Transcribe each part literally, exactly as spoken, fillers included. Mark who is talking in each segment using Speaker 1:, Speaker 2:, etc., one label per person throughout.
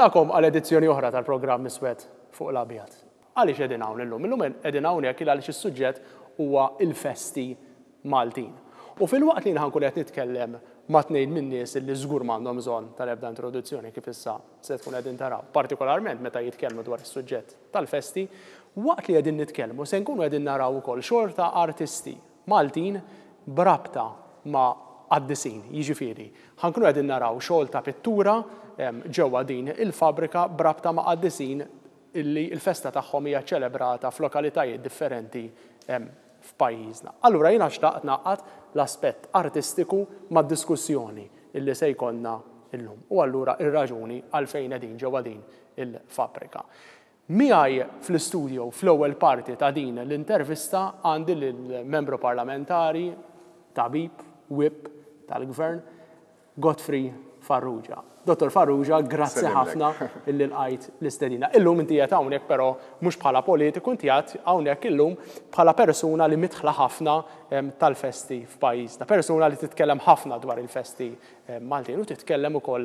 Speaker 1: Nilqakom għal edizzjoni oħra tal-programm Miswed fuq l-abjad. Għaliex qegħdin hawn illum? Illum qegħdin hawnhekk għaliex is-suġġett huwa il-festi Maltin. U fil-waqt li ħankun qed nitkellem ma' tnejn min-nies li żgur m'għandhom bżonn tal-ebda introduzzjoni kif issa se tkun qegħdin taraw, partikolarment meta jitkellmu dwar is-suġġett tal-festi, waqt li qegħdin nitkellmu se nkunu qegħdin naraw ukoll xorta artisti Maltin brabta ma' għaddisin, jiġifieri. Ħankunu qegħdin naraw xogħol ta' pittura ġewwa din il-fabrika brabta ma' għaddisin illi l-festa tagħhom hija ċelebrata f'lokalitajiet differenti f'pajjiżna. Allura jiena xtaqt naqqad l-aspett artistiku mad-diskussjoni illi se jkollna illum. U allura ir-raġuni għalfejn qegħdin ġewwa din il-fabrika. Miegħi fl-istudio fl-ewwel parti ta' din l-intervista għandi lill-membru parlamentari, tabib, whip tal-gvern, Godfrey Farrugia. Dottor Farrugia, grazzi ħafna illi lqajt l-istedina. Illum inti qiegħed hawnhekk però mhux bħala politiku, inti qiegħed hawnhekk illum bħala persuna li midħla ħafna tal-festi f'pajjiżna, persuna li titkellem ħafna dwar il-festi Maltin u titkellem ukoll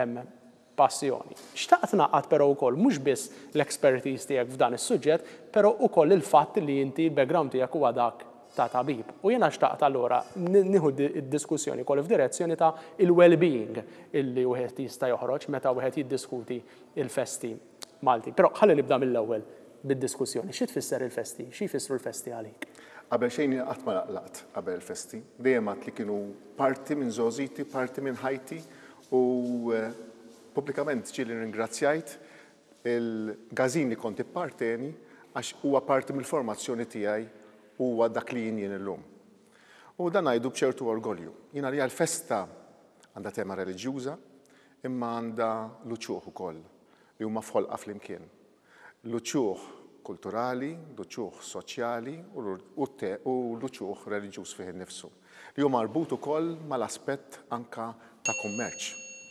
Speaker 1: passjoni. Xtaqt naqgħad però wkoll mhux biss l-expertise tiegħek f'dan is-suġġett, però wkoll il-fatt li inti l-background tiegħek huwa dak ta' tabib. U jiena xtaqt allura nieħu d-diskussjoni wkoll f'direzzjoni ta' il-well-being illi wieħed jista' joħroġ meta wieħed jiddiskuti il-festi Malti. Però ħalli nibda mill-ewwel bid-diskussjoni. Xi tfisser il-festi? Xi jfissru l-festi għalik?
Speaker 2: Qabel xejn qatt ma laqlaqt qabel il-festi. Dejjem għad li kienu parti minn żożiti, parti minn ħajti u pubblikament ġieli ringrazzjajt il-gażin li kont ipparteni għax huwa parti mill-formazzjoni tiegħi huwa dak li jien jien illum. U dan ngħidu b'ċertu orgolju. Jiena li l-festa għandha tema reliġjuża imma għandha luċuħ ukoll li huma fħolqa flimkien. Luċuħ kulturali, luċuħ soċjali u luċuħ reliġjuż fih innifsu. Li huwa marbut ukoll mal-aspett anka ta' kummerċ.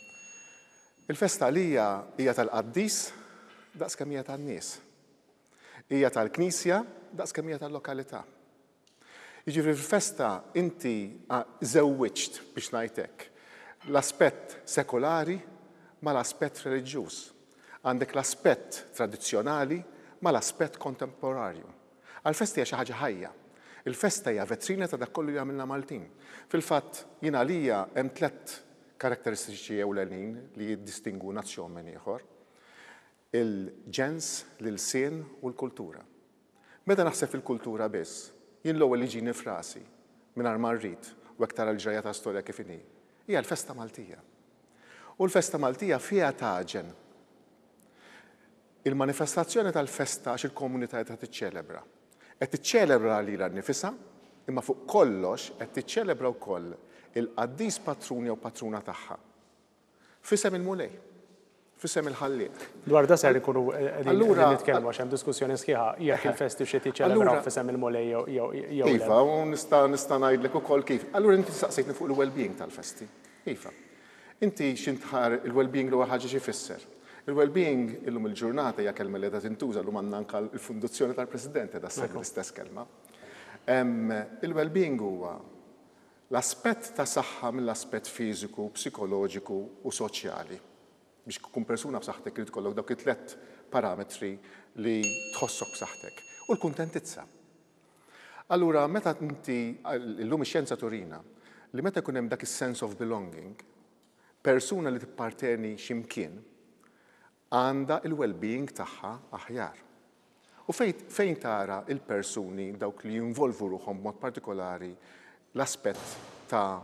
Speaker 2: Il-festa għalija hija tal-qaddis daqskemm hija tan-nies. Hija tal-Knisja daqskemm hija tal-lokalità. Jiġifieri fil-festa inti żewwiġt biex ngħidlek l-aspett sekolari mal-aspett reliġjuż. Għandek l-aspett tradizzjonali mal-aspett kontemporanju. Għall-festa hija xi ħaġa ħajja. Il-festa hija vetrina ta' dak kollu li għamilna Maltin. Fil-fatt jien għalija hemm tliet karatteristiċi ewlenin li jiddistingu nazzjon minn ieħor. Il-ġens, l-ilsien u l-kultura. Meta naħseb fil-kultura biss, jien l-ewwel li ġini frasi mingħajr ma rrid u aktar għall-ġejja ta' storja kif inhi, hija l-festa Maltija. U l-festa Maltija fiha taġen il-manifestazzjoni tal-festa għax il-komunità qed tiċċelebra. Qed tiċċelebra lilha nnifisha, imma fuq kollox qed tiċċelebra wkoll il-qaddis patruni jew patruna tagħha. Fisem il-mulej. Fisem il-ħallieq.
Speaker 1: Dwar da ser ikunu qegħdin nitkellmu għax hemm diskussjoni sħiħa jekk il-festi xi tiċċelebraw fisem il-mulej jew
Speaker 2: Iva, u nista' nista' ngħidlek ukoll kif. Allura inti saqsejtni fuq il-well-being tal-festi. Iva. Inti x'intħar il-well-being li huwa ħaġa xi jfisser. Il-well-being illum il-ġurnata hija kelma li qed tintuża llum għandna anke l-funduzzjoni tal-President da seħħ l-istess kelma. Il-well-being huwa l-aspett ta' saħħa mill-aspett fiżiku, psikoloġiku u soċjali. Biex tkun persuna b'saħħtek irid tkollok dawk it-tliet parametri li tħossok b'saħħtek. U l-kuntentizza. Allura meta inti llum ix-xjenza turina li meta jkun hemm dak is-sense of belonging, persuna li tipparteni x'imkien għandha il-well-being tagħha aħjar. U fejn tara il-persuni dawk li jinvolvu ruħhom b'mod partikolari l-aspett ta'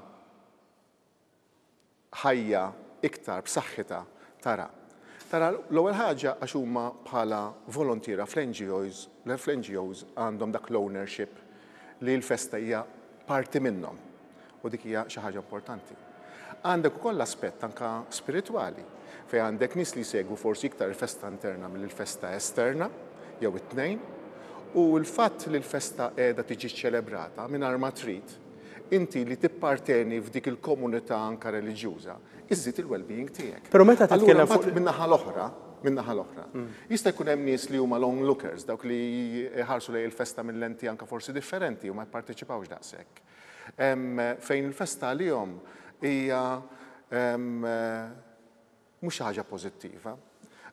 Speaker 2: ħajja iktar b'saħħitha tara. Tara l-ewwel ħaġa għax huma bħala volontira fl-N G Os, l-N G Os għandhom dak l-ownership li l-festa hija parti minnhom. U dik hija xi ħaġa importanti. Għandek ukoll aspett anke spiritwali fejn għandek nies li jsegwu forsi iktar il-festa interna mill-festa esterna jew it-tnejn u l-fatt li l-festa qiegħda tiġi ċċelebrata mingħajr ma trid inti li tipparteni f'dik il-komunità anke reliġjuża, iżżid il-well-being tiegħek.
Speaker 1: Però meta titkellem fuq
Speaker 2: min-naħa l-oħra, min-naħa l-oħra. Jista' jkun hemm nies li huma long lookers, dawk li ħarsu lejn il-festa minn lenti anke forsi differenti u ma jipparteċipawx daqshekk. Fejn il-festa għalihom hija mhux ħaġa pożittiva.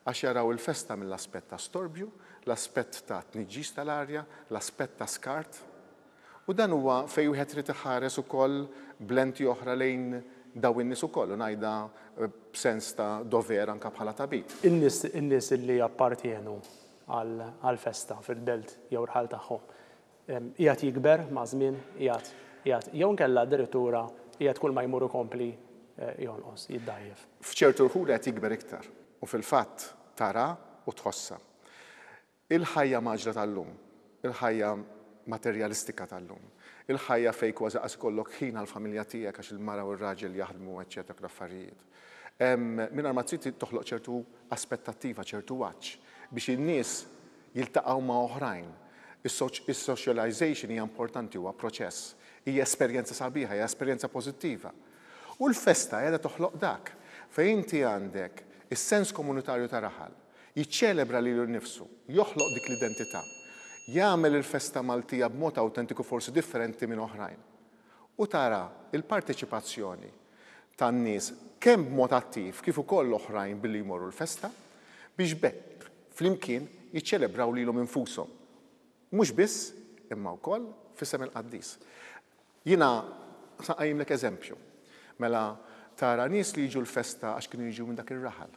Speaker 2: għax jaraw il-festa mill-aspett ta' storbju, l-aspett ta' tniġġis tal-arja, l-aspett ta' skart. U dan huwa fejn wieħed irid iħares ukoll blenti oħra lejn daw in-nies ukoll u ngħidha b'sens ta' dover anke bħala tabib.
Speaker 1: In-nies li appartjenu għall-festa fil-belt jew rħal tagħhom qiegħed jikber ma' żmien, qiegħed jew nkella d-direttura qiegħed kull ma jmur ikompli jonqos, jiddajjef.
Speaker 2: F'ċertu rħul qed jikber iktar u fil-fatt tara u tħossa. Il-ħajja maġra tal-lum, il-ħajja materjalistika tal-lum, il-ħajja fej kważi qas kollok ħin għall-familja tiegħek għax il-mara u r-raġel jaħdmu eċċetera l-affarijiet. Mingħajr ma trid toħloq ċertu aspettattiva, ċertu waċċ biex in-nies jiltaqgħu ma' oħrajn. Is-socialization hija importanti huwa proċess, hija esperjenza sabiħa, hija esperjenza pożittiva. U l-festa qiegħda toħloq dak fejn inti għandek is-sens komunitarju ta' raħal, jiċċelebra lilu nnifsu, joħloq dik l-identità. Jagħmel il-festa Maltija b'mod awtentiku forsi differenti minn oħrajn. U tara il-parteċipazzjoni tan-nies kemm b'mod attiv kif ukoll oħrajn billi jmorru l-festa biex bekk flimkien jiċċelebraw lilhom infushom. Mhux biss imma wkoll f'isem il-Qaddis. Jiena saqajmlek eżempju. Mela tara nies li jiġu l-festa għax kienu jiġu minn dak ir-raħal.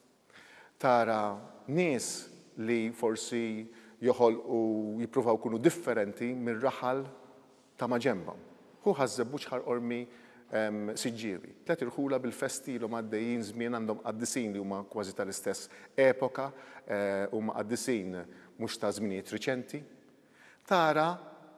Speaker 2: Tara nies li forsi joħol u jippruvaw kunu differenti mir-raħal ta' ma' ġembhom. Hu ħażebbu ċħar ormi siġġiewi. Tlet irħula bil-festi l għaddejjin żmien għandhom qaddisin li huma kważi tal-istess epoka, huma qaddisin mhux ta' żminijiet riċenti. Tara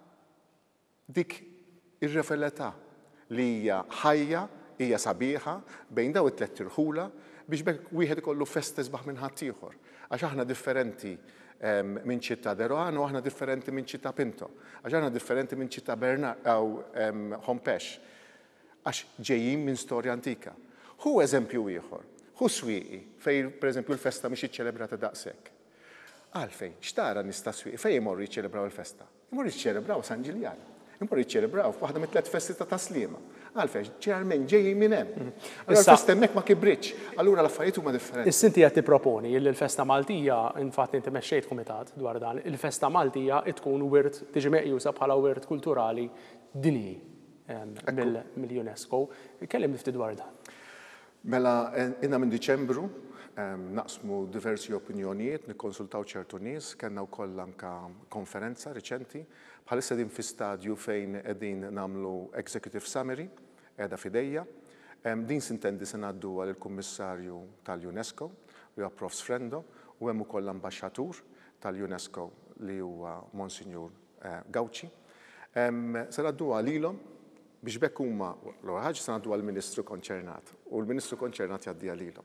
Speaker 2: dik ir-referletà li hija ħajja, hija sabiħa bejn daw it-tlet irħula biex bekk wieħed ikollu festa sbaħ minn ħadd ieħor. Għax aħna differenti minn ċittà Deroan u aħna differenti minn ċittà Pinto. Għax aħna differenti minn ċittà Bernard aw Hompex. Għax ġejjin minn storja antika. Hu eżempju ieħor, hu swieqi fejn pereżempju l-festa mhix iċċelebrata daqshekk. Għalfejn, x'tara nies ta' swieqi fejn imorru jiċċelebraw il-festa? Imorru jiċċelebraw San Ġiljan. Imorru jiċċelebraw f'waħda mit-tliet festi ta' Taslima. Għalfejn, ġeneralment ġejjin minn hemm. Allura l-festa hemmhekk ma kibritx, allura l-affarijiet huma differenti.
Speaker 1: Is-sinti qed tipproponi li l-festa Maltija, infatt inti mexxejt kumitat dwar dan, il-festa Maltija tkun wirt tiġi meqjusa bħala wirt kulturali dinji mill-UNESCO. Kellim ftit dwar dan.
Speaker 2: Mela inna minn Diċembru naqsmu diversi opinjonijiet, nikkonsultaw ċertu nies, kellna wkoll anke konferenza riċenti, bħalissa din fi stadju fejn qegħdin nagħmlu executive summary qiegħda f'idejja. Din sintendi se ngħaddu għall-Kummissarju tal-UNESCO li huwa Prof Sfrendo u hemm ukoll ambaxxatur tal-UNESCO li huwa Monsinjur Gawci. Se ngħaddu għalilhom biex bekk huma l-ewwel ħaġa se ngħaddu għall-Ministru konċernat u l-Ministru konċernat jgħaddiha lilhom.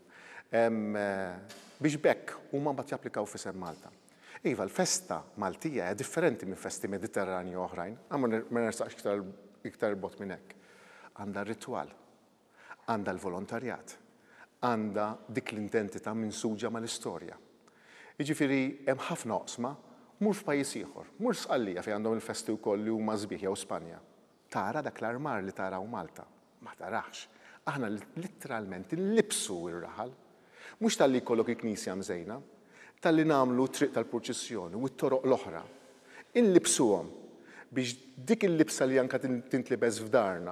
Speaker 2: Biex bekk huma mbagħad japplikaw f'isem Malta. Iva, l-festa Maltija hija differenti minn festi Mediterranji oħrajn, ma nersaqx iktar bot minn hekk. Għandha r-ritwal, għandha l-volontarjat, għandha dik l-identità minsuġa mal-istorja. Jiġifieri hemm ħafna oqsma, mhux f'pajjiż ieħor, mhux Sqallija fejn għandhom il-festi wkoll li huma sbieħ jew Spanja. Tara dak l-armar li taraw Malta, ma tarax. Aħna litteralment illibsu r-raħal, mhux tal-li jkollok il-Knisja mżejna, tal-li nagħmlu triq tal-proċessjoni u t-toroq l-oħra. Inlibsuhom biex dik il-libsa li anke tintlibes f'darna,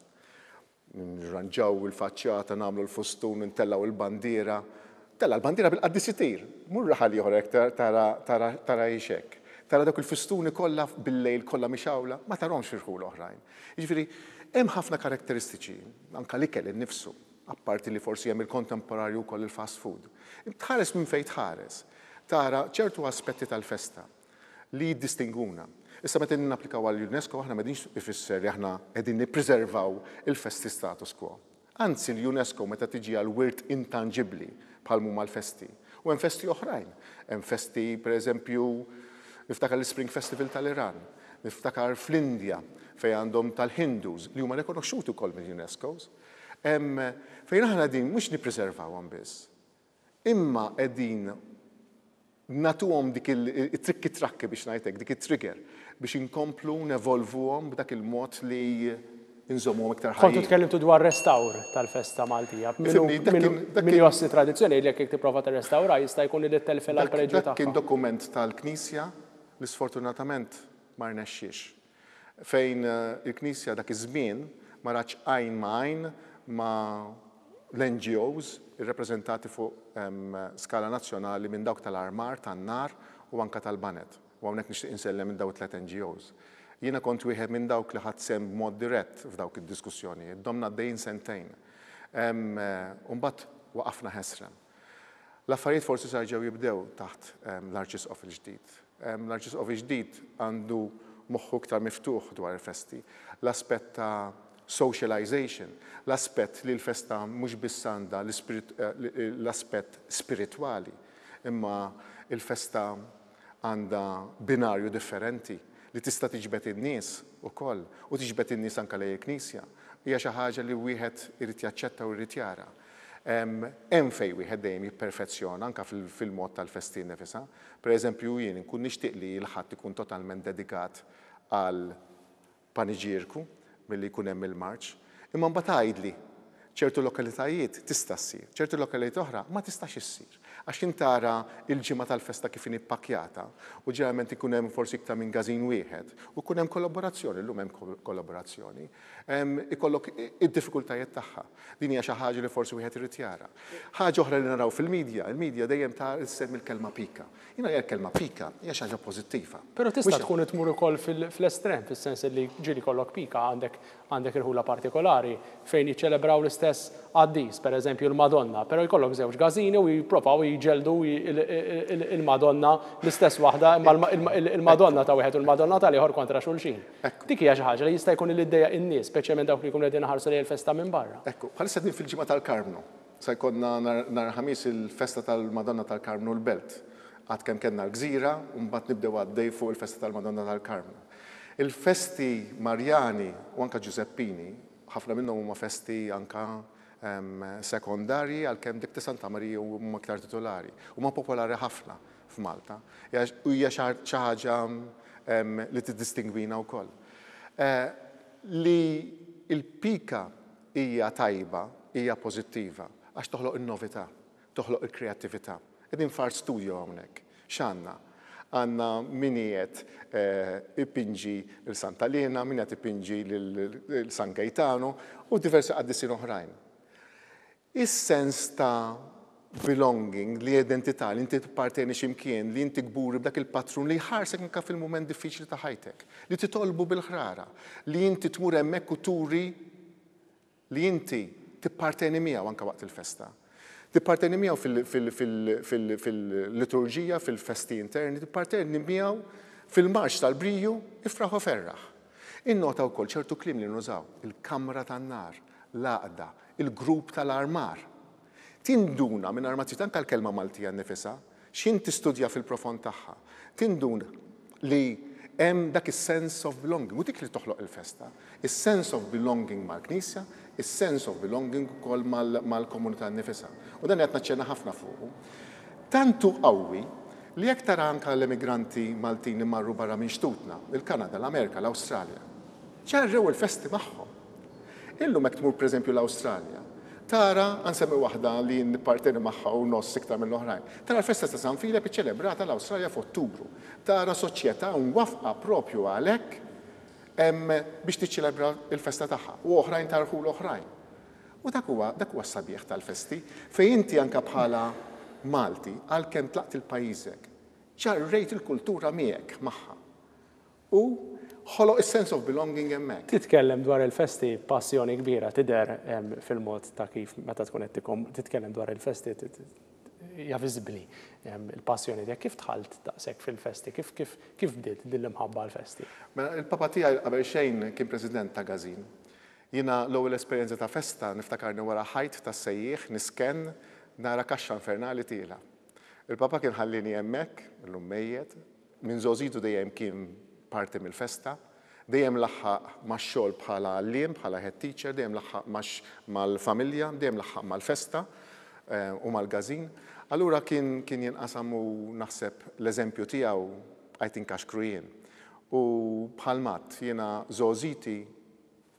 Speaker 2: nirranġaw il-faċċata, nagħmlu l-fustun, intellaw il-bandiera, tella l-bandiera bil-qaddis itir, mhur raħal ieħor hekk tara hekk. Tara dak il-fustuni kollha bil-lejl kollha mixawla, ma tarahomx firħu l-oħrajn. Jiġifieri hemm ħafna karatteristiċi anke l-ikel innifsu, apparti li forsi hemm il-kontemporarju wkoll il-fast food. Tħares minn fejn tħares. Tara ċertu aspetti tal-festa li jiddistinguna. Issa meta napplikaw għall-UNESCO aħna m'qegħdinx ifisser li aħna qegħdin nippreservaw il-festi status quo. Anzi l-UNESCO meta tiġi għal wirt intangibbli bħal huma l-festi. U hemm festi oħrajn. Hemm festi pereżempju niftakar l-Spring Festival tal-Iran, niftakar fl-Indja fejn għandhom tal-Hindus li huma rikonoxxuti wkoll mill-UNESCO. Fejn aħna din mhux nippreservawhom biss. Imma qegħdin natuhom dik it-trikki trakki biex ngħidlek, dik it-trigger biex inkomplu nevolvuhom b'dak il-mod li inżommu iktar
Speaker 1: Kontu
Speaker 2: ħajjin.
Speaker 1: tkellimtu dwar restawr tal-festa Maltija.
Speaker 2: Ifimni, dak kien- dak
Speaker 1: Min jossi tradizzjoni li jekk tipprova tirrestawra jista' jkun li telfel għal preġu
Speaker 2: Dak kien
Speaker 1: tagħha.
Speaker 2: dokument tal-Knisja li sfortunatament ma rnexxiex. Fejn eh, il-Knisja dak iż-żmien ma raċ għajn ma' għajn ma' l-N G Os irrepreżentati fuq em, skala nazzjonali minn dawk tal-armar, tan-nar u anka tal-banet. U hawnhekk nixtieq insellem minn dawk tliet N G Os. Jiena kont wieħed minn dawk li ħadd sem b'mod dirett f'dawk id-diskussjonijiet. Domna għaddejjin sentejn. Em, eh, u mbagħad waqafna ħesrem. L-affarijiet forsi sarġew jibdew taħt em, l-Arċisqof il-ġdid. Em, L-Arċisqof il-ġdid għandu moħħu iktar miftuħ dwar il-festi. L-aspett ta' socialization, l-aspett li l-festa mhux biss għandha l-aspett spiritwali, imma il-festa għandha binarju differenti li tista' tiġbed in-nies ukoll u tiġbed in-nies anke lejn il-Knisja. Hija xi ħaġa li wieħed irid jaċċetta u jrid jara. Hemm fejn wieħed dejjem jipperfezzjona anke fil-mod tal-festi nifisha. Pereżempju jien inkun nixtieq li l-ħadd ikun totalment dedikat għal paniġierku milli jkun hemm il-marċ, imma mbagħad tgħidli ċertu lokalitajiet tista' ssir, ċertu lokalitajiet oħra ma tistax issir. Għax intara il-ġimgħa tal-festa kif inhi ppakkjata u ġeneralment ikun hemm forsi iktar minn gażin wieħed u jkun hemm kollaborazzjoni, llum hemm kollaborazzjoni. Ikollok id-diffikultajiet tagħha. Din hija xi ħaġa li forsi wieħed irid jara. Ħaġa oħra li naraw fil-medja, il-medja dejjem ta' issemmi l-kelma pika. Jiena hija l-kelma pika hija xi ħaġa pożittiva.
Speaker 1: Però tista' tkun tmur ukoll fl-estrem, fis-sens li ġieli kollok pika għandek għandek irħula partikolari fejn jiċċelebraw l-istess għaddis, pereżempju l-Madonna, però jkollok żewġ gażini u jippruvaw jiġġeldu il-Madonna l-istess waħda, imma il-Madonna ta' wieħed u l-Madonna ta' ieħor kontra xulxin. Dik hija xi ħaġa li jista' jkun l-idea in-nies, speċjalment dawk li jkunu qegħdin ħarsu lejn il-festa minn barra.
Speaker 2: Ekku, bħalissa din fil-ġimgħa tal-Karmnu. Se jkollna nhar ħamis il-festa tal-Madonna tal-Karmnu l-Belt. Għad kemm kellna l-Gżira u mbagħad nibdew għaddej fuq il-festa tal-Madonna tal-Karmnu. Il-festi Marjani u anka Giuseppini, ħafna minnhom huma festi anka sekondarji għalkemm dik ta' Santa Marija huma aktar titolari. Huma popolari ħafna f'Malta. U hija xi ħaġa li tiddistingwina wkoll. Li l-pika hija tajba, hija pożittiva għax toħloq in-novità, toħloq il-kreattività. Qegħdin f'art studio hawnhekk. X'għandna? Għandna min qiegħed ipinġi l-Santa Lena, min qed ipinġi l-San Gaetano u diversi qaddisien oħrajn. Is-sens ta' belonging, li identità, li inti tipparteni x'imkien, li inti gburi b'dak il-patrun li jħarsek anke fil-mument diffiċli ta' ħajtek, li titolbu bil-ħrara, li inti tmur hemmhekk u turi li inti tipparteni miegħu anke waqt il-festa. Tipparteni miegħu fil-liturġija, fil-festi interni, tipparteni miegħu fil-marċ tal-briju, ifraħ u ferraħ. Innota wkoll ċertu kliem li nużaw, il-kamra tan-nar, l-għaqda, il-grupp tal-armar. Tinduna minn armazzi anke l-kelma Maltija nnifisha, x'in tistudja fil-profond tagħha. Tinduna li hemm dak is-sense of belonging, u dik li toħloq il-festa. Is-sense of belonging mal-Knisja, is-sense of belonging ukoll mal-komunità nnifisha. U dan qed naċċenna ħafna fuqu. Tantu qawwi li jekk tara anke l-immigranti Maltin marru barra minn xtutna, il-Kanada, l-Amerika, l-Awstralja, ċarrew il-festi magħhom. Illum hekk tmur pereżempju l-Awstralja, tara nsemmi waħda li nipparteni magħha u noss iktar minn l-oħrajn. Tara l-festa ta' San Filip iċċelebrata l-Awstralja f'Ottubru. Tara soċjetà mwafqa propju għalhekk biex tiċċelebra l-festa tagħha u oħrajn tarħu l-oħrajn. U dak huwa dak huwa s-sabiħ tal-festi fejn inti anke bħala Malti għalkemm tlaqt il-pajjiżek ġarrejt il-kultura miegħek magħha. U ħoloq is-sense of belonging hemmhekk.
Speaker 1: Titkellem dwar il-festi passjoni kbira tidher fil-mod ta' kif meta tkun qed titkellem dwar il-festi hija viżibbli il-passjoni tiegħek. Kif tħalt daqshekk fil-festi? Kif kif kif bdiet din l-imħabba l-festi?
Speaker 2: Mela il-papa tiegħi qabel xejn kien president ta' Gazin. Jiena l-ewwel esperjenza ta' festa niftakarni wara ħajt ta' sejjieħ nisken nara kaxxa infernali tiela. Il-papa kien ħallini hemmhekk, illum mejjed, minn żożitu dejjem kien parti mill-festa, dejjem laħħaq max-xogħol bħala għalliem, bħala head teacher, dejjem laħħaq mal-familja, dejjem laħħaq mal-festa u mal-Gazin. Allura kien kien jinqasam u naħseb l-eżempju tiegħu I think għax krujien. U bħal Matt jiena żożiti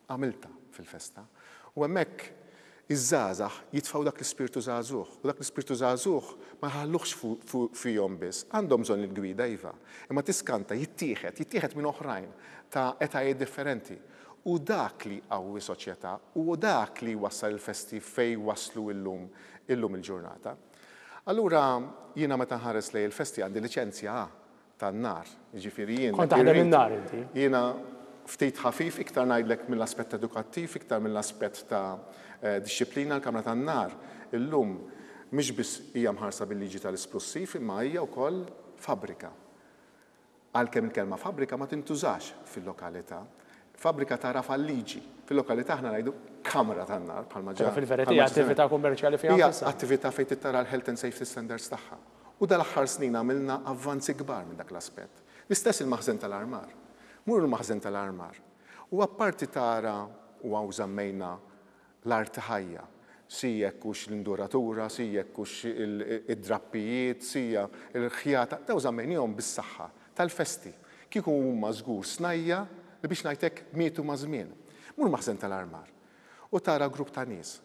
Speaker 2: għamilta fil-festa. U hemmhekk iż-żgħażagħ jitfgħu dak l-ispirtu żagħżugħ. U dak l-ispirtu żagħżugħ ma ħalluhx fihom biss. Għandhom bżonn il-gwida iva. Imma tiskanta jittieħed, jittieħed minn oħrajn ta' etajiet differenti. U dak li qawwi soċjetà u dak li wassal il-festi fej waslu illum illum il-ġurnata. Allura jiena meta nħares lejn il-festi għandi liċenzja tan-nar. Jiġifieri jien.
Speaker 1: Kont taħdem in-nar inti.
Speaker 2: Jiena ftit ħafif iktar ngħidlek mill-aspett edukattiv, iktar mill-aspett ta' disċiplina l-Kamra tan-nar. Illum mhix biss hija mħarsa bil-liġi tal-esplussiv imma hija wkoll fabbrika. Għalkemm il-kelma fabbrika ma tintużax fil-lokalità. Fabbrika tara fal-liġi. Fil-lokalità aħna ngħidu kamra tan-nar bħalma ġara.
Speaker 1: Fil-verità hija attività kummerċjali fiha.
Speaker 2: Hija attività fejn tittara l-health and safety standards tagħha. U dal-aħħar snin għamilna avvanzi kbar minn dak l-aspett. L-istess il-maħżen tal-armar. Mur il-maħżen tal-armar. U apparti tara u għaw żammejna l-art ħajja. Si jekkux l-induratura, si jekkux id-drappijiet, si il-ħjata, daw żammejnihom bis-saħħa tal-festi. Kieku huma żgur snajja li biex ngħidlek mietu ma' żmien. Mur maħżen tal-armar. U tara grupp ta' nies.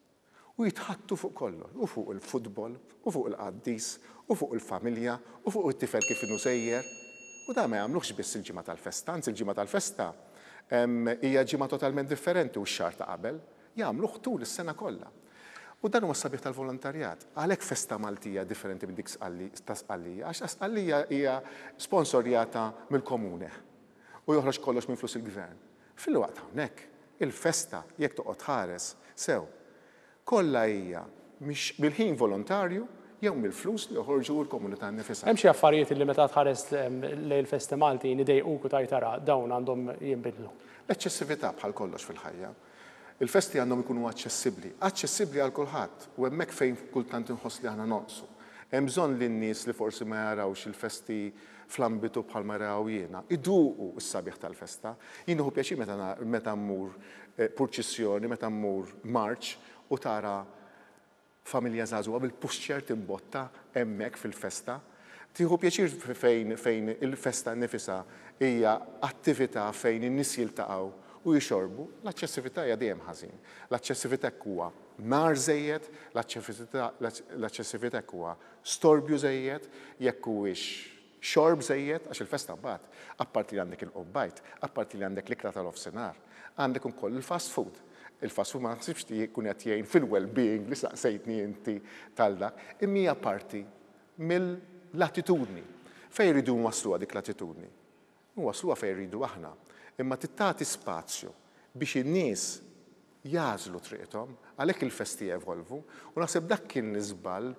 Speaker 2: U jitħattu fuq kollu, u fuq il-futbol, u fuq il-qaddis, u fuq il-familja, u fuq it-tifel kif inhu sejjer. U da ma jagħmluhx biss il-ġimgħa tal-festa, anzi il-ġimgħa tal-festa hija ġimgħa totalment differenti u x-xahar ta' qabel jagħmluh tul is-sena kollha. U dan huwa s-sabiħ tal-volontarjat. Għalhekk festa Maltija differenti minn dik ta' Sqallija, għax Sqallija hija sponsorjata mill-komune u joħroġ kollox minn flus il-gvern. Fil-waqt hawnhekk il-festa jekk toqgħod ħares sew kollha hija mhix bil-ħin volontarju jew mill-flus li joħorġu l-komunità nnifisha.
Speaker 1: Hemm xi affarijiet li meta tħares lejn il-festi Malti nidejquk u tajtara dawn għandhom jinbidlu.
Speaker 2: L-eċċessività bħal kollox fil-ħajja. Il-festi għandhom ikunu aċċessibbli, aċċessibbli għal kulħadd u hemmhekk fejn kultant inħoss li aħna noqsu. Hemm bżonn li n-nies li forsi ma jarawx il-festi fl-ambitu bħal ma raw jiena, iduqu s-sabiħ tal-festa. Jien hu pjaċir meta mmur purċissjoni, meta mmur marċ u tara familja żagħżugħa bil-puxċer timbotta hemmhekk fil-festa. Tieħu pjaċir fejn fejn il-festa nnifisha hija attività fejn in-nies jiltaqgħu u jixorbu, l-aċċessività hija dejjem ħażin. L-aċċessività huwa nar żejjed, l-aċċessività huwa storbju żejjed, jekk huwiex xorb żejjed, għax il-festa mbagħad, apparti li għandek il-qobbajt, apparti li għandek l-ikra tal-ofsinhar, għandek ukoll il-fast food. Il-fast food ma naħsibx li jkun qed jgħin fil-well-being li saqsejtni inti tal-dak, imma hija parti mill-attitudni. Fejn iridu nwasluha dik l-attitudni? Nwasluha fejn iridu aħna. Imma tittati spazju biex in-nies jażlu triqthom għalhekk il-festi evolvu u naħseb dak kien l-iżball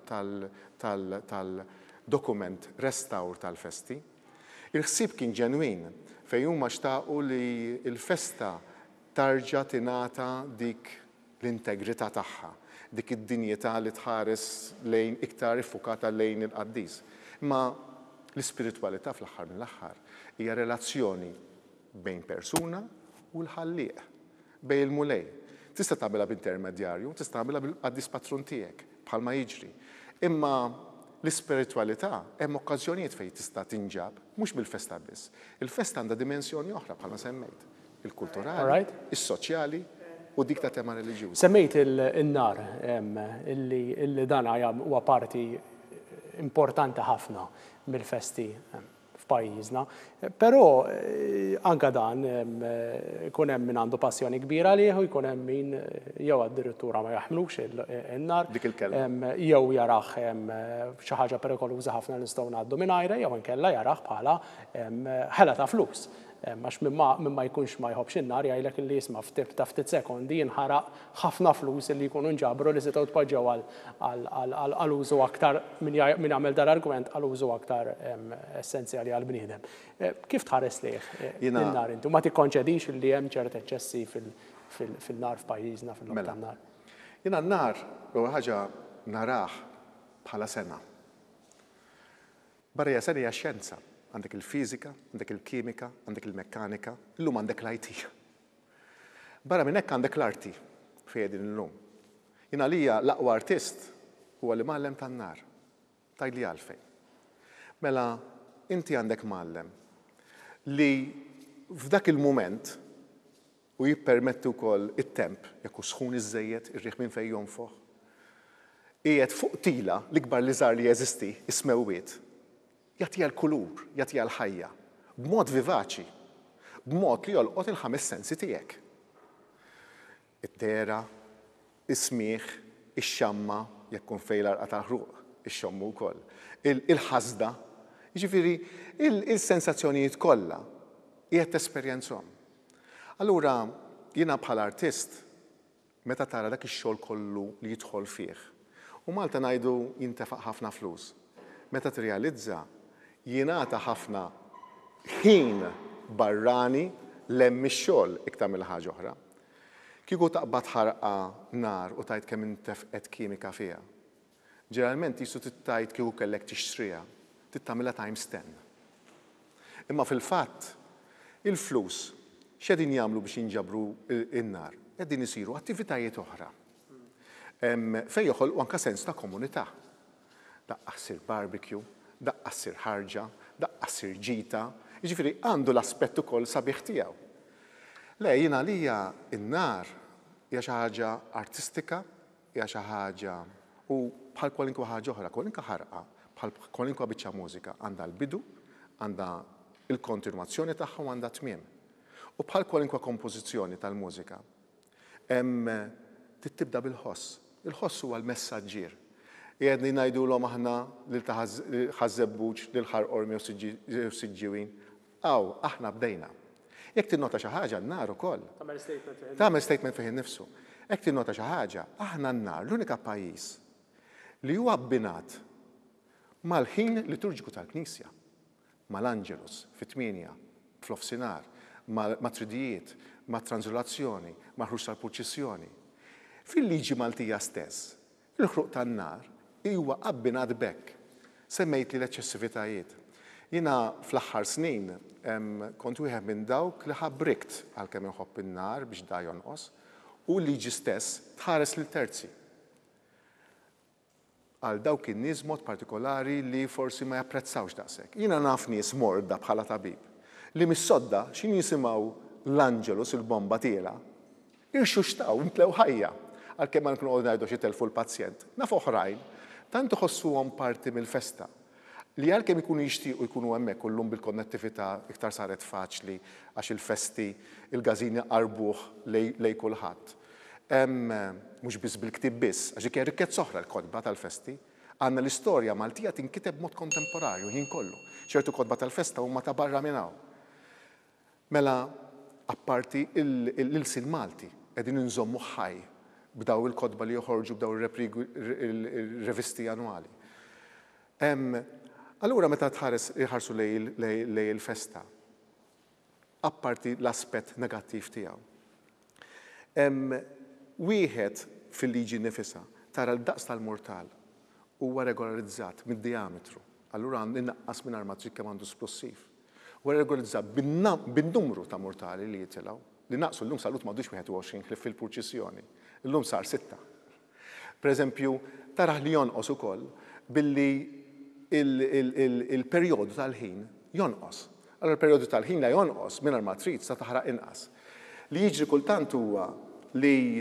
Speaker 2: tal-dokument restawr tal-festi. Il-ħsieb kien ġenwin fejn huma xtaqu li l-festa tarġa' tingħata dik l-integrità tagħha, dik id-dinjità li tħares lejn iktar iffukata lejn il-qaddis. Imma l-ispiritwalità fl-aħħar mill-aħħar hija relazzjoni bejn persuna u l-ħallieq, bejn il-mulej. Tista' tagħmilha b'intermedjarju, tista' tagħmilha bil-qaddis patrun tiegħek bħalma jiġri. Imma l-ispiritwalità hemm okkażjonijiet fejn tista' tinġab mhux bil-festa biss. Il-festa għandha dimensjoni oħra bħalma semmejt. Il-kulturali, is-soċjali u dik ta' tema reliġjuża.
Speaker 1: Semmejt il-nar illi dan huwa parti importanti ħafna mill-festi f'pajjiżna, però anke dan ikun hemm min għandu passjoni kbira għalih u jkun hemm min jew addirittura ma jaħmlux in-nar jew jarah xi ħaġa perikoluża ħafna nistgħu ngħaddu mingħajrha jew inkella jarah bħala ħela ta' flus. Għax minn ma jkunx ma jħobbx in-nar jgħidlek li jisma' ta' ftit sekondi jinħaraq ħafna flus li jkunu nġabru li setgħu tpoġġew għal użu aktar min jagħmel dar argument għal użu aktar essenzjali għall bniedem. Kif tħares lih in-nar intu? Ma tikkonċedix li hemm ċert eċċessi fil-nar f'pajjiżna fil-logħob tan-nar.
Speaker 2: Jiena n-nar huwa ħaġa narah bħala sena. Barra hija sena hija xjenza. Għandek il-fizika, għandek il-kimika, għandek il-mekkanika, illum għandek l-I T. Barra minn hekk għandek l-arti fejn illum. Jiena għalija l-aqwa artist huwa li mgħallem tan-nar. Tgħidli għalfejn. Mela inti għandek mgħallem li f'dak il-mument u jippermettu wkoll it-temp jekk hu sħun iżejjed ir-riħ minn fejn jonfoħ. Qiegħed fuq tila l-ikbar li żgħar li jeżisti, ismewwiet, jagħtiha l-kulur, jagħtiha l-ħajja, b'mod vivaċi, b'mod li jolqot il-ħames sensi tiegħek. Id-dera, is-smieħ, ix-xamma, jekk kun fejn l-arqa tal-ħruq, ix-xommu wkoll, il-ħasda, jiġifieri il-sensazzjonijiet kollha qiegħed tesperjenzhom. Allura jiena bħala artist meta tara dak ix-xogħol kollu li jidħol fih. U Malta ngħidu jintefaq ħafna flus. Meta tirrealizza jingħata ħafna ħin barrani lemm ix-xogħol iktar mill-ħaġa oħra. Kieku taqbad ħarqa nar u tajt kemm intefqet kimika fiha. Ġeneralment jisu tittajt kieku kellek tixtriha, tittamilha times ten. Imma fil-fatt il-flus x'qegħdin jagħmlu biex jinġabru in-nar, qegħdin isiru attivitajiet oħra. Fejn joħolqu anke sens ta' komunità. Daqqa ssir barbecue, daqqa ssir ħarġa, daqqa ssir ġita, jiġifieri għandu l-aspett ukoll sabiħ tiegħu. Le jiena għalija in-nar hija xi ħaġa artistika, hija xi ħaġa u bħal kwalinkwa ħaġa oħra, kwalinkwa ħarqa, bħal kwalinkwa biċċa mużika għandha l-bidu, għandha il-kontinwazzjoni tagħha u għandha tmiem. U bħal kwalinkwa kompożizzjoni tal-mużika, hemm tibda bil-ħoss. Il-ħoss huwa l-messaġġier. Qiegħed ngħidulhom aħna lil ħażebbuġ lil ħarqormi u siġġiewin, aw aħna bdejna. Jekk tinnota xi ħaġa n-nar ukoll. Tagħmel statement fih innifsu. Jekk tinnota xi ħaġa, aħna n-nar l-unika pajjiż li huwa abbinat mal-ħin liturġiku tal-Knisja, mal-Angelus fit-tminja, fl-ofsinhar, mat-tridijiet, mat-tranżolazzjoni, mal-ħruġ tal-purċissjoni. Fil-liġi Maltija stess, il-ħruq tan-nar huwa abbinat bekk. Semmejt li l-eċċessivitajiet. Jiena fl-aħħar snin kont wieħed minn dawk li ħabbrikt għalkemm inħobb in-nar biex da jonqos u l-liġi stess tħares lil terzi. Għal dawk in-nies mod partikolari li forsi ma japprezzawx daqshekk. Jiena naf nies morda bħala tabib li mis-sodda x'in jisimgħu l-Angelus il-bomba tiela irxuxtaw implew ħajja għalkemm ma nkunu ngħidu xi telfu l-pazjent. Naf oħrajn tant iħossuhom parti mill-festa li għalkemm ikunu jixtiequ jkunu hemmhekk kullum bil-konnettività iktar saret faċli għax il-festi il-gażin jaqarbuh lejn kulħadd. Mhux biss bil-ktieb biss, għax hekk rikkezza oħra l-kodba tal-festi, għandna l-istorja Maltija tinkiteb mod kontemporanju ħin kollu. ċertu kodba tal-festa huma ta' barra minn hawn. Mela apparti l-ilsin Malti qegħdin inżommu ħaj b'daw il-kodba li joħorġu b'daw il-revisti annwali. Allura meta tħares iħarsu lej il-festa, apparti l-aspett negattiv tiegħu. Wieħed fil-liġi nifisha tara l-daqs tal-mortal huwa regolarizzat mid-diametru. Allura innaqqas mingħajr ma trid kemm għandu splussiv. Huwa regolarizzat bin-numru ta' mortali li jitilgħu. Li naqsu llum salut m'għadux wieħed u għoxrin ħlief fil-purċissjoni. Illum sar sitta. Pereżempju, taraħ li jonqos ukoll billi il-perjodu tal-ħin jonqos. Allora il-perjodu tal-ħin la jonqos mingħajr ma trid sa taħraq inqas. Li jiġri kultant huwa li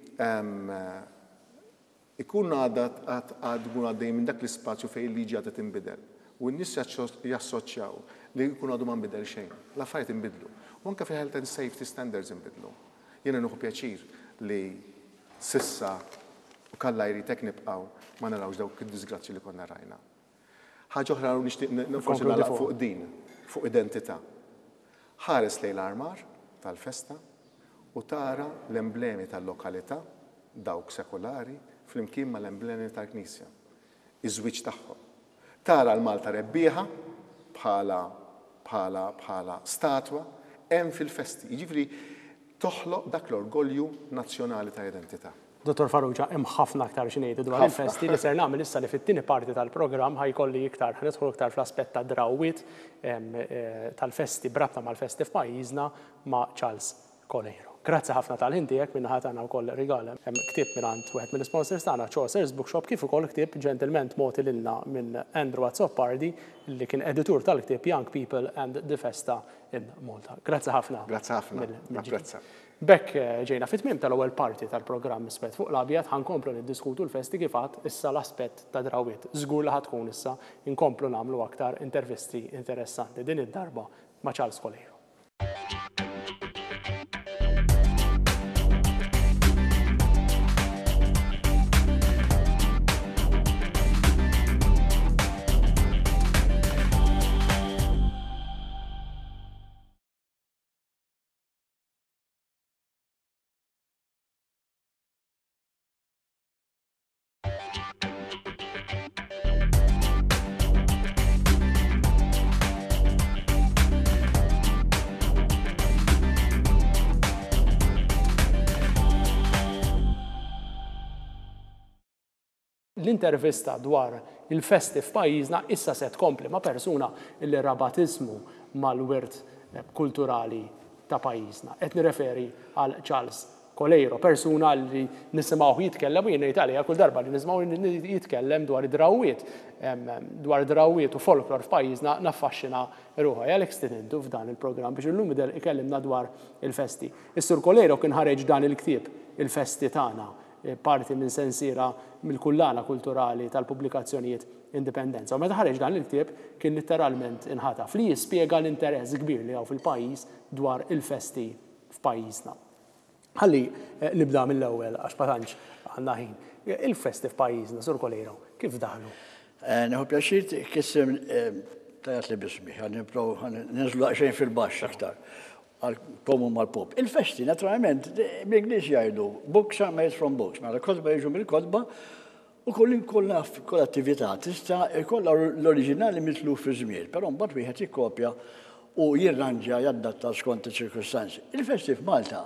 Speaker 2: ikun għad tkun għaddej minn dak l-ispazju fejn il-liġi għadha tinbidel. U n-nies jassoċjaw li jkun għadu ma nbidel xejn. L-affarijiet inbidlu. U anke fil-health and safety standards inbidlu. Jiena nieħu pjaċir li sissa u kallajri tek nibqgħu ma narawx dawk id-disgrazzi li konna rajna. Ħaġa oħra nixtieq forsi nagħlaq fuq din, fuq identità. Ħares lejn l-armar tal-festa u tara l-emblemi tal-lokalità dawk sekolari flimkien mal-emblemi tal-Knisja. Iż-żwieġ tagħhom. Tara l-Malta rebbieħa bħala bħala bħala statwa hemm fil-festi. Jiġifieri toħloq dak l-orgolju nazzjonali ta' identità.
Speaker 1: Dottor Farrugia, hemm ħafna aktar xi ngħidu dwar il-festi li ser nagħmel issa li fit-tieni parti tal-programm ħajkolli iktar ħnidħlu iktar fl-aspett ta' drawwiet tal-festi brabta mal-festi f'pajjiżna ma' Charles Colero. Grazzi ħafna tal-ħin tiegħek minn ħadd għandna wkoll rigal hemm ktieb mingħand wieħed mill-sponsors tagħna Chaucer's Bookshop kif ukoll ktieb ġentilment mogħti lilna minn Andrew Azzopardi li kien editur tal-ktieb Young People and the Festa in Malta. Grazzi ħafna.
Speaker 2: Grazzi ħafna.
Speaker 1: Bekk ġejna fit-tmiem tal-ewwel parti tal-programm Iswed fuq l-Abjad ħankomplu niddiskutu l-festi kif għad issa l-aspett ta' drawiet. Żgur li ħadkun issa inkomplu nagħmlu aktar intervisti interessanti din id-darba ma' Charles Colero. L-intervista dwar il-festi f'pajjiżna issa se tkompli ma' persuna li rabatizmu mal-wirt kulturali ta' pajjiżna. Qed nirreferi għal Charles Colero, persuna li nisimgħu jitkellem u jien Italja kull darba li nisimgħu jitkellem dwar id-drawwiet, dwar id-drawwiet u folklor f'pajjiżna naffaxxina ruħha. Għalhekk stidintu f'dan il-programm biex illum ikellimna dwar il-festi. Is-Sur Colero kien ħareġ dan il-ktieb il-festi tagħna, parti minn sensiera mill-kullana kulturali tal-pubblikazzjonijiet Indipendenza. U meta ħareġ dan il-ktieb kien letteralment inħataf li jispjega l-interess kbir li hawn fil-pajjiż dwar il-festi f'pajjiżna. Ħalli nibda mill-ewwel għax ma tantx għandna ħin. Il-festi f'pajjiżna, Sur Colero, kif daħlu?
Speaker 3: Neħu pjaċir kissim tajat li bismi, għan ninżlu xejn fil-baxx aktar. Għal-komu mal-pop. Il-festi, naturalment, bl-Inglis jgħidu, books are made from books, ma l-kodba jiġu mill-kodba u kollin kollha kull attività tista' kollha l-oriġinali mitlu fi żmien, però mbagħad wieħed jikkopja u jirranġa jaddatta skont iċ-ċirkustanzi. Il-festi f'Malta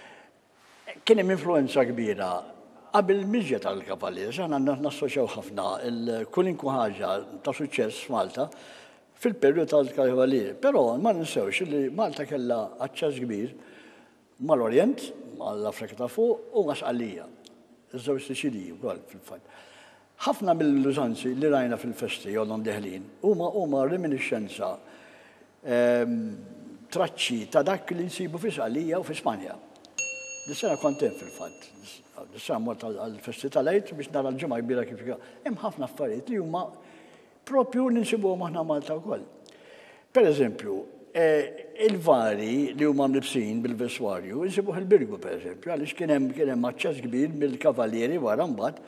Speaker 3: kien hemm influenza kbira qabel il-miġja tal-kavallieri, aħna nassoċjaw ħafna il-kullinku ħaġa ta' suċċess f'Malta fil-periodu tal-kavallieri. Però ma ninsewx li Malta kellha aċċess kbir mal-Orient, mal-Afrika ta' fuq u Masqalija, iż-żewġ Siċiliji wkoll fil-fatt. Ħafna mill-użanzi li rajna fil-festi jolhom deħlin huma huma reminiscenza traċċi ta' dak li nsibu fi Sqalija u fi Spanja. Dis-sena kont hemm fil-fatt. Dis-sena mort għall-festi tal-Għid biex nara l-ġimgħa kbira kif hemm ħafna affarijiet li huma propju ninsibuhom aħna Malta wkoll. Pereżempju, il-vari li huma mlibsin bil-veswarju insibuh il-Birgu pereżempju, għaliex kien hemm kien hemm aċċess kbir mill-kavallieri wara mbagħad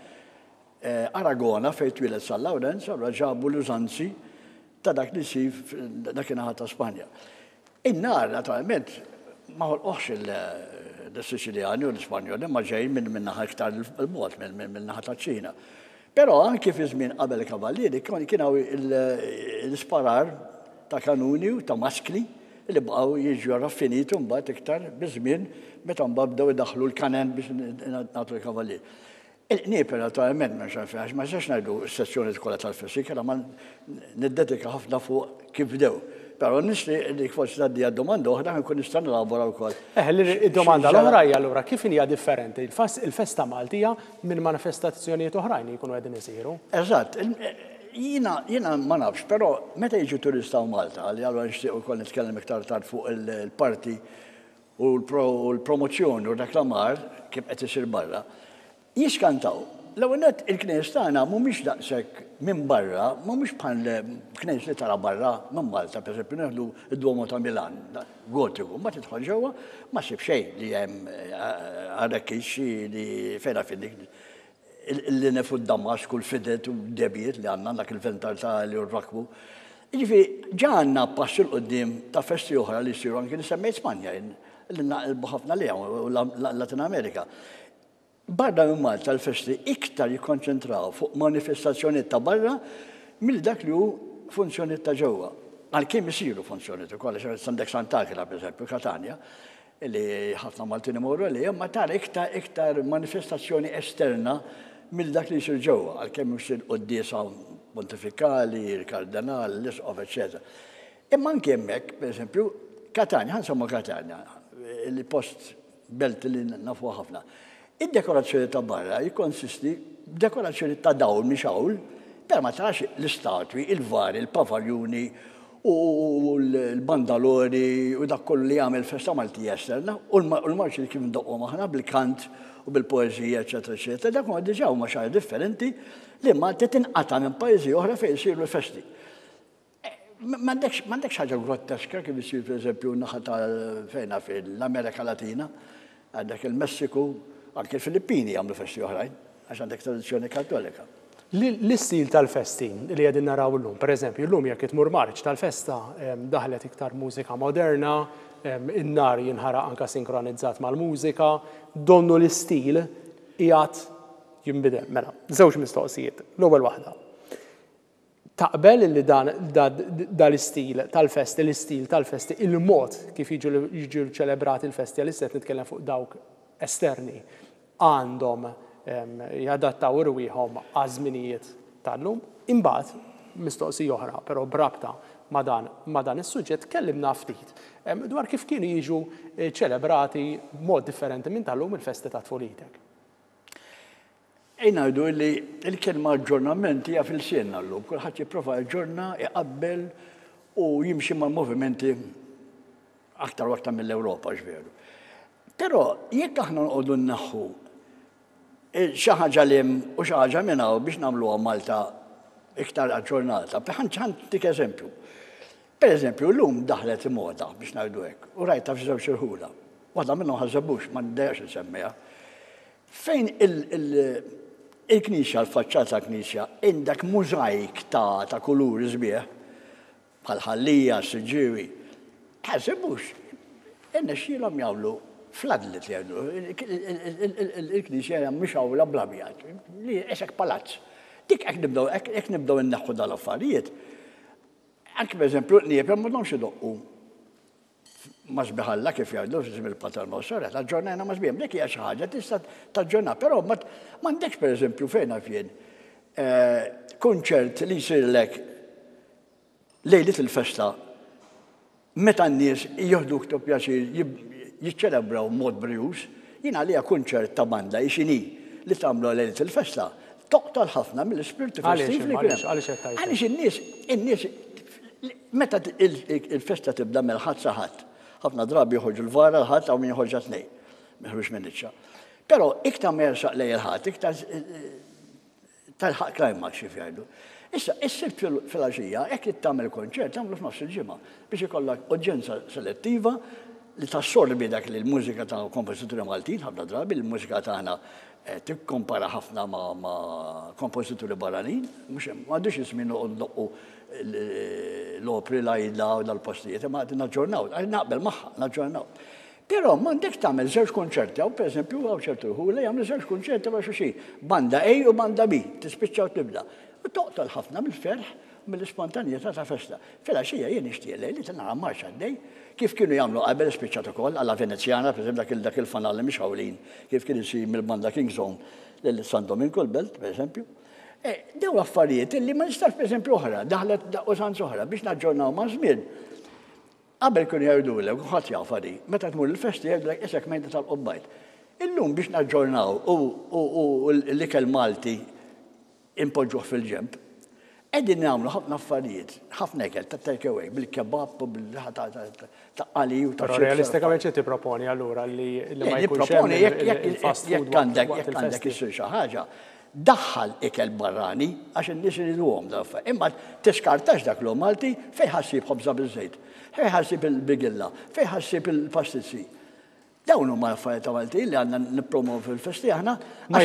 Speaker 3: Aragona fejn twieled San Lawrence allura ġabu l-użanzi ta' dak li sif dakinhar ta' Spanja. In-nar naturalment ma ħolqoħx il-Siċiljani u l-Ispanjoli ma ġejjin minn naħa iktar il-mod minn naħa taċ-Ċina. Però anke fi żmien qabel il-kavallieri kien hawn l-isparar ta' kanuni u ta' maskli li bqgħu jiġu raffiniti mbagħad iktar biż-żmien meta mbagħad bdew idaħħlu l-kanen biex nagħtu l-kavallieri. Il-qnieper naturalment ma xafx ma xax ngħidu s-sessjoni kollha tal-festi kellha ma niddedika ħafna fuq kif bdew. Però nixti li forsi tgħaddi għad-domanda oħra nkun nista' nilabora wkoll.
Speaker 1: Eh, id-domanda l-oħra hija allura kif hija differenti il-festa Maltija minn manifestazzjonijiet oħrajn jkunu qegħdin isiru?
Speaker 3: Eżatt. Jiena jiena ma nafx, però meta jiġu turista Malta li allura nixtieq ukoll nitkellem iktar tard fuq il-parti u l-promozzjoni u reklamar kif qed isir barra, jiskantaw. L-ewwel nett il-knies tagħna mhumiex daqshekk minn barra, mhumiex bħal knies li tara barra minn Malta, pereżempju neħdu id-Duomo ta' Milan, gotiku, ma tidħol ġewwa ma ssib xejn li hemm għarekix li fejna fin-dik li nefu d-Damasku l-fidet u d-debiet li għandna dak il-ventar ta' li u r-rakbu. Jiġifieri ġa għandna pass il qudiem ta' festi oħra li jsiru anke li semmejt Spanja li naqilbu ħafna li u Latin Amerika. Barra minn Malta l-festi iktar jikkonċentraw fuq manifestazzjonijiet ta' barra mill dak li hu funzjonijiet ta' ġewwa. Għalkemm isiru funzjonijiet ukoll għax għandek Sant'Aquila pereżempju Katania li ħafna Maltin imorru li ma tara iktar iktar manifestazzjoni esterna mill dak li jsir ġewwa, għalkemm isir quddiesa pontifikali, il-kardinal, l-isqof, eċetera. Imma anke hemmhekk, pereżempju, Katania, ħansemmu Katania, li post belt li nafu ħafna. Id-dekorazzjoni ta' barra jikkonsisti b'dekorazzjoni ta' dawl mhix hawl, per ma tarax l-istatwi, il-vari, il-pavarjuni u l-bandalori u dak kollu li jagħmel festa Malti esterna u l-marċi li kif ndoqqu maħna bil-kant u bil-poezija, eċetera, eċetera. Dak huma diġà huma xahar differenti li Malta tinqata' minn pajjiżi oħra fejn isiru l-festi. M'għandekx ħaġa grotteska kif isir pereżempju naħa fejna fil-Amerika Latina, għandek il-Messiku, anke l-Filippini jagħmlu festi oħrajn, għax għandek tradizzjoni kattolika.
Speaker 1: L-istil tal-festi li qegħdin naraw illum, pereżempju, llum jekk itmur marċ tal-festa daħlet iktar mużika moderna, in-nar jinħaraq anke sinkronizzat mal-mużika, donnu l-istil qiegħed jinbidel. Mela, żewġ mistoqsijiet. L-ewwel waħda. Taqbel li dan l-istil tal-festi, l-istil tal-festi, il-mod kif jiġu ċelebrati l-festi, li qed nitkellem fuq dawk esterni, għandhom jadattaw irwieħhom għażminijiet tal-lum. Imbagħad mistoqsija oħra, però brabta ma' dan is-suġġett kellimna ftit dwar kif kienu jiġu ċelebrati b'mod differenti minn tal-lum il-festi ta' tfulitek.
Speaker 3: Ejna ngħidu li l-kelma aġġornament hija fil-sienna llum, kulħadd jipprova jaġġorna, iqabbel u jimxi mal-movimenti aktar u aktar mill-Ewropa x'veru. Però jekk aħna nqogħdu nnaħħu xi ħaġa li u xi ħaġa minn hawn biex nagħmluha Malta iktar aġġornata. Ħantik eżempju. Pereżempju, llum daħlet moda biex ngħidu hekk, u rajtha f'żewġ irħula. Waħda minnhom ħażabux, ma nidejjax insemmiha. Fejn il-knisja, l-faċċata tal-knisja, indek mużajk ta' kuluri sbieħ, bħal ħallija, siġġiewi, ħażabux. Innexxielhom jagħmlu fladlet jgħidu. Il-knisja hija mixawla bl-abjad, li esek palazz. Dik hekk nibdew inneħħu dal-affarijiet. Anke pereżempju l-qniebel m'għadhomx idoqqu ma' sbiħalla kif jgħidu il-paterno soret, aġġornajna ma' sbieħ. Dik hija xi ħaġa tista' taġġorna, però m'għandekx pereżempju fejn fien kunċert li jsirlek lejlet il-festa meta n-nies jieħduk ta' pjaċir jiċċelebraw mod brius, jiena għalija kunċert ta' banda ixini li tagħmlu lejlet il-festa toqtol ħafna mill-ispirtu festiv li kien. Għaliex in-nies, in-nies meta il-festa tibda mill-ħadd sa ħadd, ħafna drabi joħorġu l-vara l-ħadd hawn min joħorġa tnejn, meħrux minn iċċa. Però iktar mersaq lejn il-ħadd, iktar tal-ħaq climax kif jgħidu. Issa, is-sibt fil-għaxija, hekk tagħmel konċert tagħmlu f'nofs il-ġimgħa biex ikollok uġġenza selettiva li tassorbi dak li l-mużika ta' kompożituri Maltin, ħafna drabi l-mużika tagħna tikkompara ħafna ma' kompożituri barranin, mhux m'għandux ismin noqgħu l-opri lajla u dal-postijiet, ma' naġġornaw, naqbel magħha, naġġornaw. Però m'għandek tagħmel żewġ konċerti, hawn pereżempju hawn ċertu ħula jagħmlu żewġ konċerti ma' xi banda A u banda B, tispiċċa u tibda. U toqtol ħafna mill-ferħ mill-ispontanjetà ta' festa. Fil-għaxija jien nixtieq li tinara marx għaddej kif kienu jagħmlu qabel spiċċat ukoll alla Venezjana, pereżempju dak il-fanal mhix ħawlin, kif kien isir mill-banda Kingzone lil San Domingo l-Belt, pereżempju. Dew affarijiet li ma nistax pereżempju oħra, daħlet użanz oħra biex naġġornaw ma' żmien. Qabel kienu jgħidulek, ħadd jaf di, meta tmur il-festi jgħidulek isek mejda tal-qobbajt. Illum biex naġġornaw u l-ikel Malti impoġġuh fil-ġemp, qegħdin nagħmlu ħafna affarijiet, ħafna ikel ta' takeaway bil-kebab u bil-ta' qali u ta'
Speaker 1: Però realistikament xi tipproponi allura li ma jkunx hemm il-fast food
Speaker 3: jekk għandek issir xi ħaġa, daħħal ikel barrani għax in-nies iriduhom daffa. Imma tiskartax dak l Malti fejn ħassib ħobża biż-żejt, fejn ħassib il-bigilla, fejn ħassib il-pastizzi. Dawn huma l-affarijiet ta' Malti li għandna nippromovu fil-festi aħna.
Speaker 1: Ma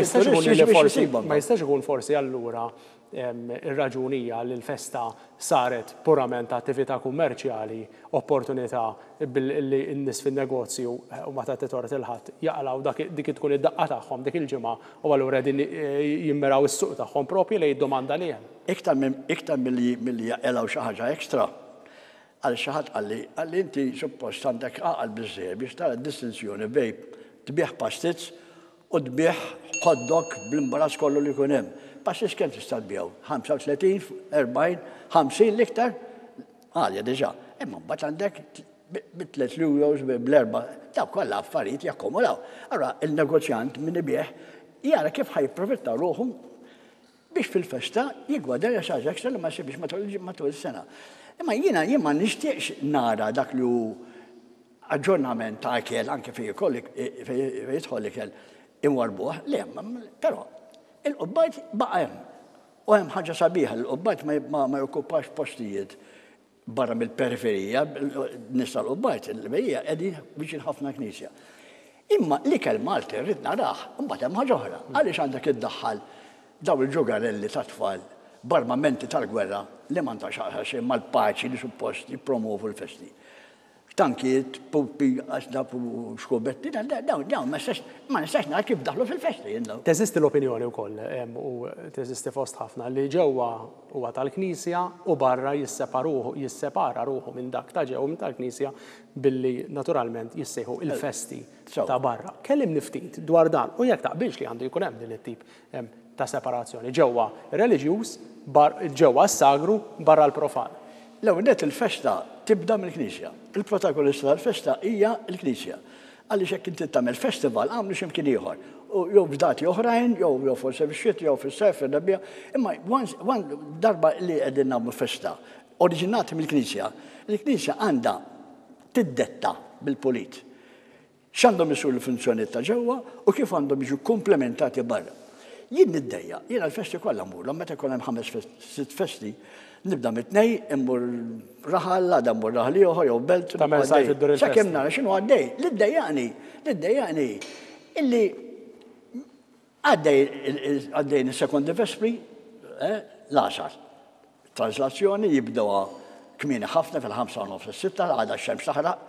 Speaker 1: jistax ikun forsi allura ir-raġunija li l-festa saret purament attività kummerċjali, opportunità li n-nies fin-negozju u ma ta' titort il-ħadd jaqlaw dik tkun id-daqqa tagħhom dik il-ġimgħa u allura din jimmiraw is-suq tagħhom propju lejn id-domanda li hemm.
Speaker 3: Iktar milli jaqilgħu xi ħaġa ekstra għal xi ħadd qalli qalli inti suppost għandek għaqal biżżejjed biex tara d-distinzjoni bejn tbieħ pastizz u tbieħ hot dog bl-imbarazz kollu li jkun hemm. Pastizz kemm tista' tbieħu? ħamsa u tletin, erbgħin, ħamsin l-iktar? Għalja diġà. Imma mbagħad għandek bit-tliet euros bl-erba' daw kollha affarijiet jakkumulaw. Allura il-negozjant min ibieħ jara kif ħajprofitta ruħhom biex fil-festa jigwadarja xi ħaġa ekstra li ma jsibx matul is-sena. Imma jiena jien ma nixtieqx nara dak li hu aġġornament ta' ikel anke fejn ikollok fejn jidħol ikel imwarbuh, le, però il-qubbajt baqa' hemm. U hemm ħaġa sabiħa, l-qubbajt ma jokkupax postijiet barra mill-periferija, nisa l-qubbajt, il-bejja qegħdin viċin ħafna knisja. Imma l-ikel Malti rrid narah, imbagħad hemm ħaġa oħra. Għaliex għandek iddaħħal daw il-ġugarelli ta' tfal barmamenti tal-gwerra li m'għandha xejn mal-paċi li suppost jippromovu l-festi. Tankiet, pupi, għasda, xkubetti, dawn, dawn, ma nistax nara kif daħlu fil-festi.
Speaker 1: Teżisti l-opinjoni wkoll u teżisti fost ħafna li ġewwa huwa tal-Knisja u barra jissepara ruħu minn dak ta' ġew minn tal-Knisja billi naturalment jissejħu il-festi ta' barra. Kellim niftit dwar dan u jekk taqbilx li għandu jkun hemm din it-tip ta' separazzjoni ġewwa reliġjuż, ġewwa s-sagru barra l-profan.
Speaker 3: L-ewwel il-festa tibda mill-Knisja. Il-protagonista tal-festa hija l-Knisja. Għaliex hekk inti tagħmel festival għamlu x'imkien ieħor. Jew f'dati oħrajn, jew jew forsi fix-xit, jew fis-sajf, fir-rebbija. Imma darba li qegħdin nagħmlu festa oriġinati mill-Knisja, il-Knisja għandha tiddetta bil-pulit x'għandhom isur l-funzjonijiet ta' ġewwa u kif għandhom jiġu komplementati barra. Jien niddejja, jien l-festi kollha mmurhom meta jkun hemm ħames sitt festi, nibda mit-tnej, immur raħal, għadha mmur raħal ieħor jew belt.
Speaker 1: Tagħmel sajf id-dur il-festi.
Speaker 3: Sakemm nara x'inhu għaddej, li ddejjaqni, li ddejjaqni illi għaddej is-sekondi vespri l-għaxar. Translazzjoni jibdewa kmieni ħafna fil-ħamsa u nofs is-sitta, għadha x-xemx taħraq,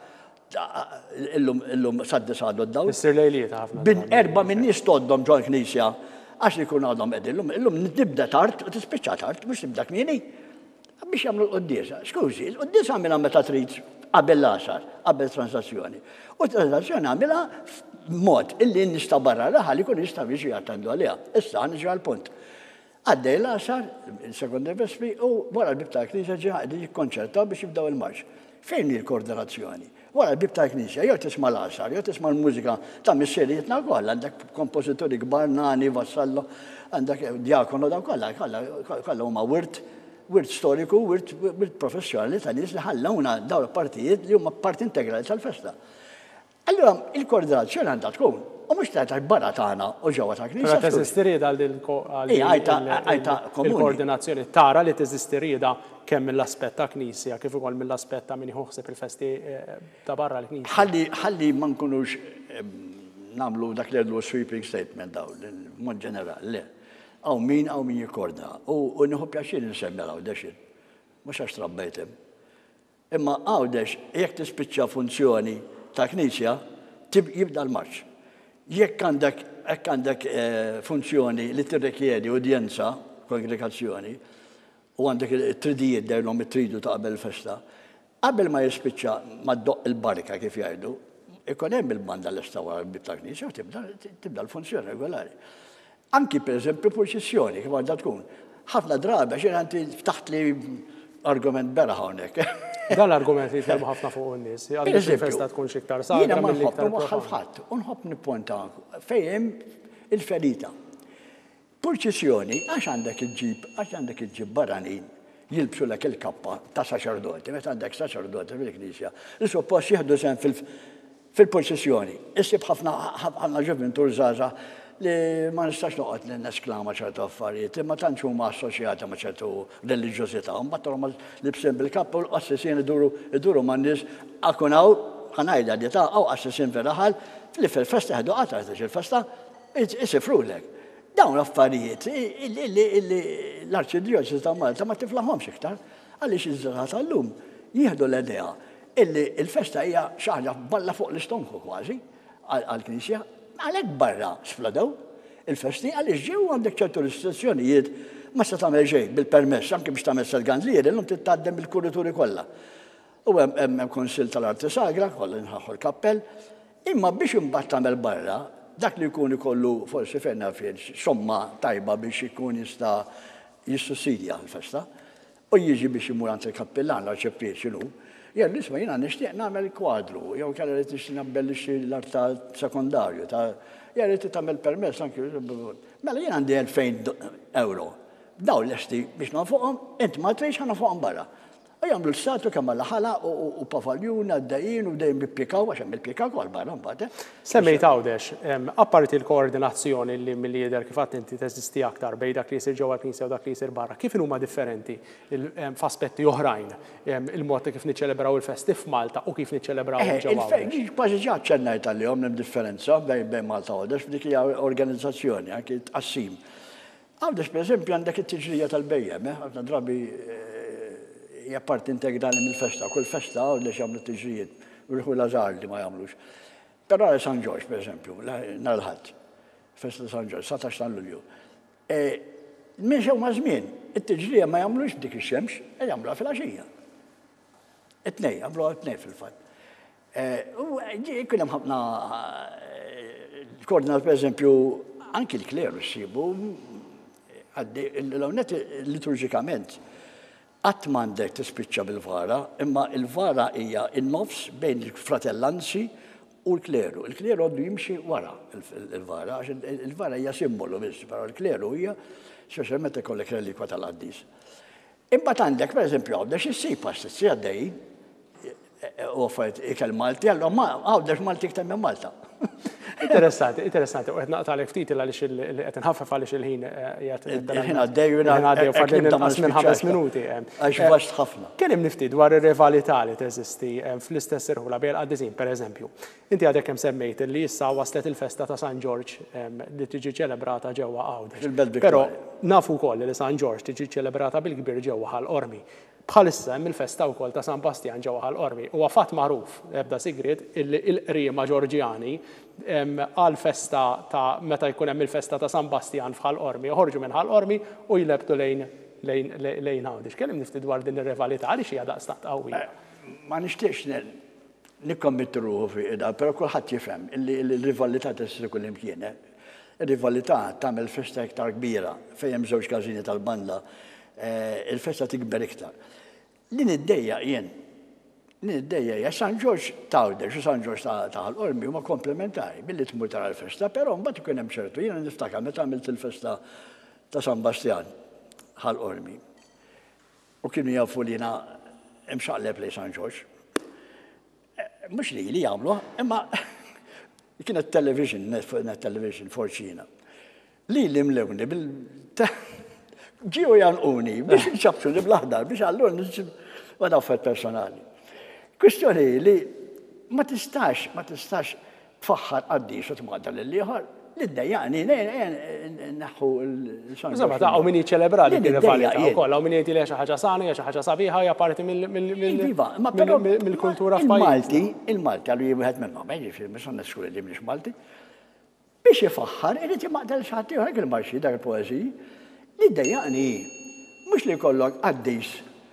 Speaker 3: illum saddi sadu d-dawl.
Speaker 1: Issir lejliet ħafna.
Speaker 3: Bin erba' min nies toddhom ġol knisja għax li jkun għadhom qegħdin illum nibda tard u tispiċċa tard, mhux tibda kmieni. Biex jagħmlu l-quddiesa. Skużi, l-quddiesa għamilha meta trid qabel l-għaxar, qabel transazzjoni. U transazzjoni għamilha b'mod illi nista' barra raħal ikun jista' biex jattendu għaliha. Issa niġi għall-punt. Għaddej l-għaxar, il-sekondi vespri, u wara l-bib tal-Knisja ġie qegħdin jikkonċertaw biex jibdew il-marx. Fejn hi l-koordinazzjoni? Wara l-bib tal-Knisja, jew tisma' l-għaxar, jew tisma' l-mużika ta' missierietna wkoll, għandek kompożitori kbar, Nani, Vassallo, għandek Diakono dawn kollha, kollha huma wirt wirt storiku, wirt professjonali ta' nies li ħallawna dawn partijiet li huma parti integrali tal-festa. Allura il-koordinazzjoni għandha tkun, u mhux tagħta barra tagħna u ġewwa ta' Knisja.
Speaker 1: Però teżisti rieda il-koordinazzjoni tara li teżisti rieda kemm mill-aspett ta' Knisja kif ukoll mill-aspett ta' min iħosseb il-festi ta' barra l-Knisja.
Speaker 3: Ħalli ħalli ma nkunux nagħmlu dak li għedlu sweeping statement dawn, mod ġenerali, le. Għaw min, għaw min jikorda. U nħu pjaċir nsemmi għaw deċin. Mux għax trabbejtem. Imma għaw deċ, jek tispiċċa funzjoni ta' Knisja, jibda l-marċ. Jekk għandek għandek funzjoni li tirrikjedi udjenza, kongregazzjoni, u għandek tridijiet dejlhom it-tridu ta' qabel il-festa, qabel ma jispiċċa ma ddoq il-barka kif jgħidu, ikun hemm il-banda l-istawa bib ta' Knisja u tibda l-funzjoni regolari. Anki per eżempju proċessjoni, kif għandha tkun. Ħafna drabi, għaxin għanti ftaħt li argument bera hawnhekk.
Speaker 1: Dan l-argument li jitkelmu ħafna fuq n-nies. Għaliex il-festa tkun xiktar sagra.
Speaker 3: Jiena ma nħobb waħħal ħadd, u nħobb nipponta fejn il-ferita. Proċessjoni, għax għandek iġġib, għax għandek iġġib barranin jilbsu lek il-kappa ta' saċerdoti, meta għandek saċerdoti fil-Knisja, li suppost jieħdu sen fil-proċessjoni. Issib ħafna ġuventur żgħażagħ li ma nistax noqgħod li nesklama ċertu affarijiet, imma tantx huma assoċjati ma' ċertu reliġjożità, mbagħad huma libsen bil-kappa u l-qassisin iduru iduru man nies akunaw ħanajda di ta' aw qassisin fir-raħal li fil-festa ħedu qatar il-festa isifrulek. Dawn l-affarijiet l-Arċidjoċesi ta' Malta ma tiflaħhomx iktar għaliex iż-żgħażagħ tal-lum jieħdu l-idea illi l-festa hija xi ħaġa balla fuq l-istonku kważi għall-Knisja. Għalek barra sfladaw il-festi għalix ġew għandek ċertu restrizzjonijiet ma se tagħmel xejn bil-permess anke biex tagħmel selganzlier illum titgħaddem il-kurituri kollha. U hemm konsil tal-Arti Sagra, kollha nħaħħu l-kappell, imma biex imbagħad tagħmel barra dak li jkun ikollu forsi fejn nafien somma tajba biex ikun jista' jissussidja l-festa u jiġi biex imur għand il-kappellan l-arċeppiet x'inhu. Jien nisma' jiena nixtieq nagħmel kwadru, jew kelli rid nixtieq nabbellixxi l-art sekondarju ta' jew rid tagħmel permess anke mela jien għandi elfejn euro. Dawn lesti biex nafuqhom, int ma tridx ħana fuqhom barra. Għamlu l-statu kemm l-ħala u pafaljun għaddejjin u dejjem bippjekaw għax hemm il-pjekaw għal barra mbagħad.
Speaker 1: Semmejt Għawdex, apparti l-koordinazzjoni li mill-lider kif qatt inti teżisti aktar bejn dak li jsir ġewwa l-Knisja u dak li jsir barra, kif huma differenti f'aspetti oħrajn il-mod kif niċċelebraw il-festi f'Malta u kif niċċelebraw ġewwa Għawdex?
Speaker 3: Kważi ġa ċennajt għalihom hemm differenza bejn Malta u Għawdex f'dik hija organizzazzjoni anke tqassim. Għawdex pereżempju għandek it-tiġrija tal-bejjem, ħafna drabi hija parti integrali mill-festa, kull festa Għawdex jagħmlu t-tiġrijiet, u rħu l-Ażar li ma jagħmlux. Però għal San Ġorġ, pereżempju, nhar il-Ħadd, festa ta' San Ġorġ, satax ta' Lulju. Minn xew żmien, it-tiġrija ma jagħmlux b'dik ix-xemx, jagħmluha fil-għaxija. It-tnej, jagħmluha it-tnej fil-fatt. U kien hemm ħafna koordinat pereżempju anki l-kleru ssibu l-għawnet liturġikament qatt m'għandek tispiċċa bil-vara, imma il-vara hija in-nofs bejn il-fratellanzi u l-kleru. Il-kleru għandu jimxi wara il-vara, għax il-vara hija simbolu biss, però l-kleru hija speċjalment meta jkollek relikwa tal-qaddis. Imbagħad għandek pereżempju Għawdex is-sejpa stessi għaddej u offert ikel Malti, allura Għawdex Malti iktar minn Malta.
Speaker 1: Interessanti, interessanti. U qed naqtalek ftit għaliex qed inħaffef għaliex il-ħin qiegħed.
Speaker 3: Il-ħin għaddej u
Speaker 1: għaddej fadlin inqas minn ħames minuti.
Speaker 3: Għax vaxt ħafna.
Speaker 1: Kien hemm nifti dwar ir-rivalità li teżisti fl-istess irħula bejn qaddisìn pereżempju. Inti għadek hemm semmejt li issa waslet il-festa ta' San Ġorġ li tiġi ċelebrata ġewwa Għawdex. Però nafu wkoll li San Ġorġ tiġi ċelebrata bil-kbir ġewwa Ħall-Qormi. Bħalissa hemm il-festa wkoll ta' San Bastian ġewwa Ħall-Qormi. Huwa fatt magħruf ebda sigriet il-qriema Ġorġjani għal festa ta' meta jkun hemm il-festa ta' San Bastian f'Ħall-Qormi, joħorġu minn Ħall-Qormi u jlebtu lejn lejn Għawdex. Kien hemm nifti dwar din ir-rivalità għaliex hija daqstant qawwija.
Speaker 3: Ma nixtieqx nikkommittu ruħu fi qiegħda, però kulħadd jifhem li l-rivalità tisir kull imkien. Ir-rivalità tagħmel festa iktar kbira fejn hemm żewġ każini tal-banda, il-festa tikber iktar. Din id-dejja jien, din id-dejja hija San Ġorġ ta' Għawdex u San Ġorġ ta' Ħall-Qormi huma komplementari billi tmur tara l-festa, però mbagħad ikun hemm ċertu jiena niftakar meta għamilt il-festa ta' San Bastian Ħall-Qormi. U kienu jafu li jiena imxaqleb lejn San Ġorġ. Mhux li li jagħmlu, imma kienet television, net television forċina. Li li mlewni bil ġiju janquni biex nċabsu li bl-aħdar biex għallur għada affett personali. Kwistjoni li ma tistax, ma tistax tfaħħar qaddis u tmaqda l-liħar, li d-dajjani, naħu l-San.
Speaker 1: Insomma, ta' għaw min jiċċelebra li rivalità wkoll, għaw min jgħid li xi ħaġa sana, xi ħaġa sabiħa, hija parti mill-kultura
Speaker 3: f'Malti. Il-Malti għallu jibħed minnhom, ma jiġifieri mhux neskur li mniex Malti. Biex jifaħħar, irid jimaqda l-xi ieħor hekk il-marxi dak il-poeżiji. Li d-dajjani, mux li kollok għaddis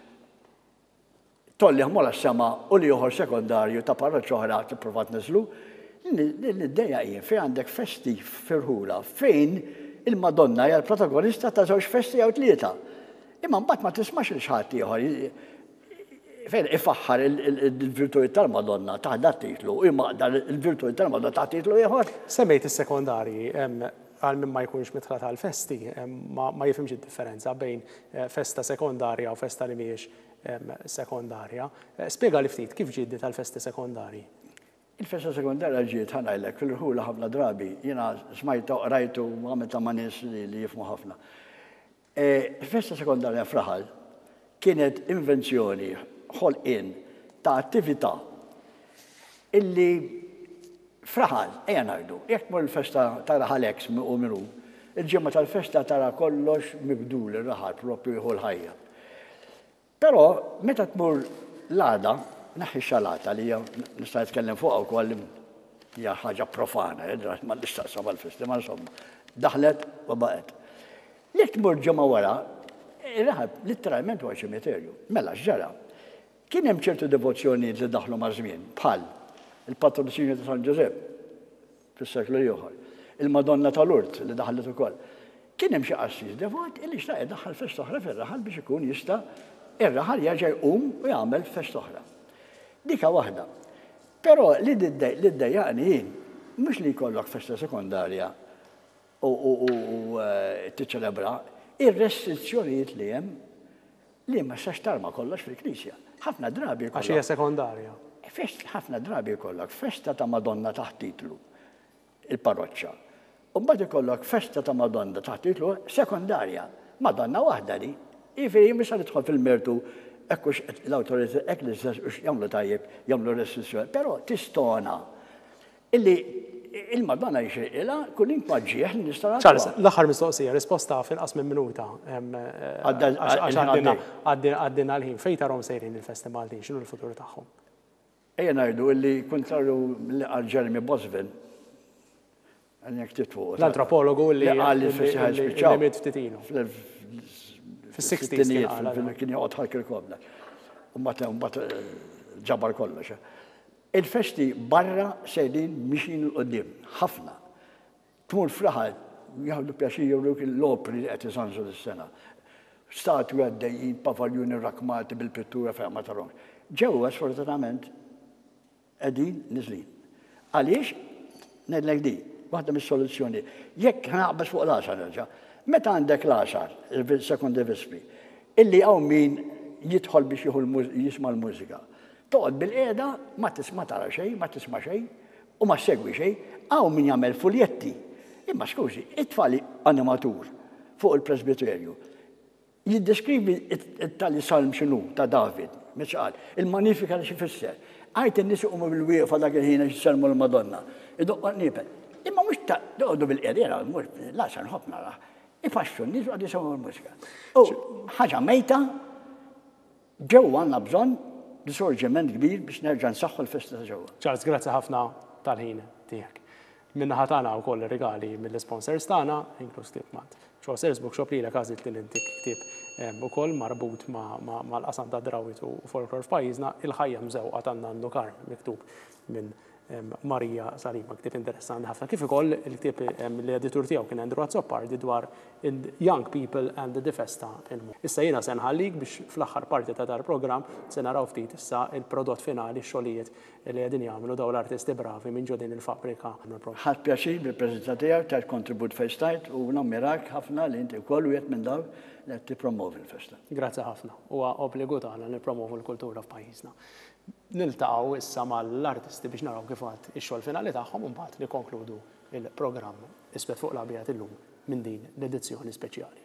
Speaker 3: tolli ħmola s-sema u li joħor sekundarju ta' parra ċoħra t-provat nizlu, li d-dajjani fej għandek festi firħula fejn il-Madonna hija l-protagonista ta' żewġ festi jew tlieta. Imma mbagħad ma tismax il-xaħat ieħor fejn ifaħħar il-virtujiet tal-Madonna taħda titlu, imma il-virtujiet tal-Madonna ta' titlu ieħor.
Speaker 1: Semmejt is-sekondarji għal minn ma jkunx mitħla tal-festi, ma jifimx id-differenza bejn festa sekondarja u festa li mhijiex sekondarja. Spjega li ftit kif ġiddi tal-festi sekondarji?
Speaker 3: Il-festa sekondarja ġiet ħanajlek fil-ħula ħafna drabi, jiena smajta rajtu għamil ta' manis li jifmu ħafna. Il-festa sekondarja f'Raħal kienet invenzjoni ħolqien ta' attività illi Fraħal, eja najdu, jek mur il-festa tara ħaleks u minu, il-ġemma tal-festa tara kollox mibdul il-raħal, propju jħu l-ħajja. Pero, meta tmur l-għada, naħi xalata li nista' jitkellem fuq u kollim hija ħaġa profana, ma nistaqsam għal-festa, ma insomma, daħlet u baqet. Jek tmur ġemma wara, il-raħal literalment huwa ċimiterju, mela x'ġara. Kien hemm ċertu devozzjoni li daħlu ma' żmien, bħal il-patrocinju ta' San Ġosep fis-seklu ieħor, il-Madonna tal-Urt li daħlet ukoll. Kien hemm xi qassis devot illi xtaq idaħħal festa oħra fir-raħal biex ikun jista' ir-raħal jerġa' jqum u jagħmel festa oħra. Dika waħda. Però li ddejjaqni jien mhux li jkollok festa sekondarja u tiċċelebra, ir-restrizzjonijiet li hemm li ma sax tarma kollox fil-Knisja. Ħafna drabi
Speaker 1: Għax hija sekondarja.
Speaker 3: Fest ħafna drabi kollok festa ta' Madonna taħt titlu il-parroċċa. U mbagħad ikollok festa ta' Madonna taħt titlu sekondarja. Madonna waħda li. Jifieri mhux se nidħol fil-mertu ekkux l-awtorità hekk li jagħmlu tajjeb, jagħmlu restrizzjoni, però tistona illi il-Madonna jxirqilha kull impaġġieħ li nista'
Speaker 1: Charles, l-aħħar mistoqsija, risposta fil-qas minn minuta. Għaddina l-ħin. Fejn tarhom sejrin il-Festi Maltin, x'inhu l-futur tagħhom?
Speaker 3: Ejja ngħidu illi kontraru għal Jeremy Boswell, għal titfu.
Speaker 1: L-antropologu li
Speaker 3: għal il-festiħal spiċċaw.
Speaker 1: Li ftit-titinu. Fis-sixties
Speaker 3: kien joqgħod ħalkir kobla. U mbagħad ġabar kollox. Il-festi barra sejrin mixin l-qoddim, ħafna. Tmur fl-aħħar jieħdu pjaċir jewruk l-opri li qed isanżu l-sena. Statwi għaddejjin, paviljuni rakmati bil-pittura fejn ma tarhom. Ġewwa sfortunatament qegħdin niżlin. Għaliex ngħidlek di, waħda mis-soluzzjoni. Jekk naqbes fuq l-għaxar nerġa', meta għandek l-għaxar, il-sekondi vispri, illi hawn min jidħol biex jisma' l-mużika. Toqgħod bil-qiegħda ma tisma' tara xejn, ma tisma' xejn u ma segwi xejn, hawn min jagħmel fuljetti. Imma skużi, it-tfali animatur fuq il-Presbiterju jiddeskrivi it-tali salm x'inhu ta' David, mhux qal, il-Manifika li xi fisser. Għajt in-nies iqumu bil-wieqfa dak il-ħin jissalmu l-Madonna. Idoqqa niepel. Imma mhux ta' doqgħodu bil-qiegħda, mhux l-għaxar nħobb nara. Ifaxxu n-nies qegħdu jisgħu l-mużika. U ħaġa mejta ġewwa għandna bżonn risorġiment kbir biex nerġa' nsaħħu l-festa ta' ġewwa.
Speaker 1: Charles, grazzi ħafna tal-ħin tiegħek. Minnaħa tagħna wkoll regali mill-sponsors tagħna, inkluż Clip Mat. Chaucer's Bookshop li l għażilt li intik ktieb ukoll marbut mal-qasam ta' drawit u folklor f'pajjiżna, il-ħajja mżewqa tan Nannu Karm miktub minn Marija Salima, ktieb interessanti ħafna. Kif ukoll il-ktieb l-editur tiegħu kien Andrew Azzopardi dwar Young People and the Festa. Issa jiena se nħallik biex fl-aħħar parti ta' dar-programm se naraw ftit issa il-prodott finali x-xogħlijiet li qegħdin jagħmlu dawn l-artisti bravi minn ġodin il-fabrika.
Speaker 3: Ħadd pjaċir bil-preżenza tiegħek tal-kontribut fejstajt u nammirak ħafna li inti wkoll wieħed minn dawn li qed tippromovi l-festa.
Speaker 1: Grazzi ħafna. Huwa obbligu tagħna nippromovu l-kultura f'pajjiżna. Niltaqgħu issa mal-artisti biex naraw kif għad ix-xogħol finali tagħhom u mbagħad nikkonkludu il-programm Isbet fuq l-abjad illum minn din l-edizzjoni speċjali.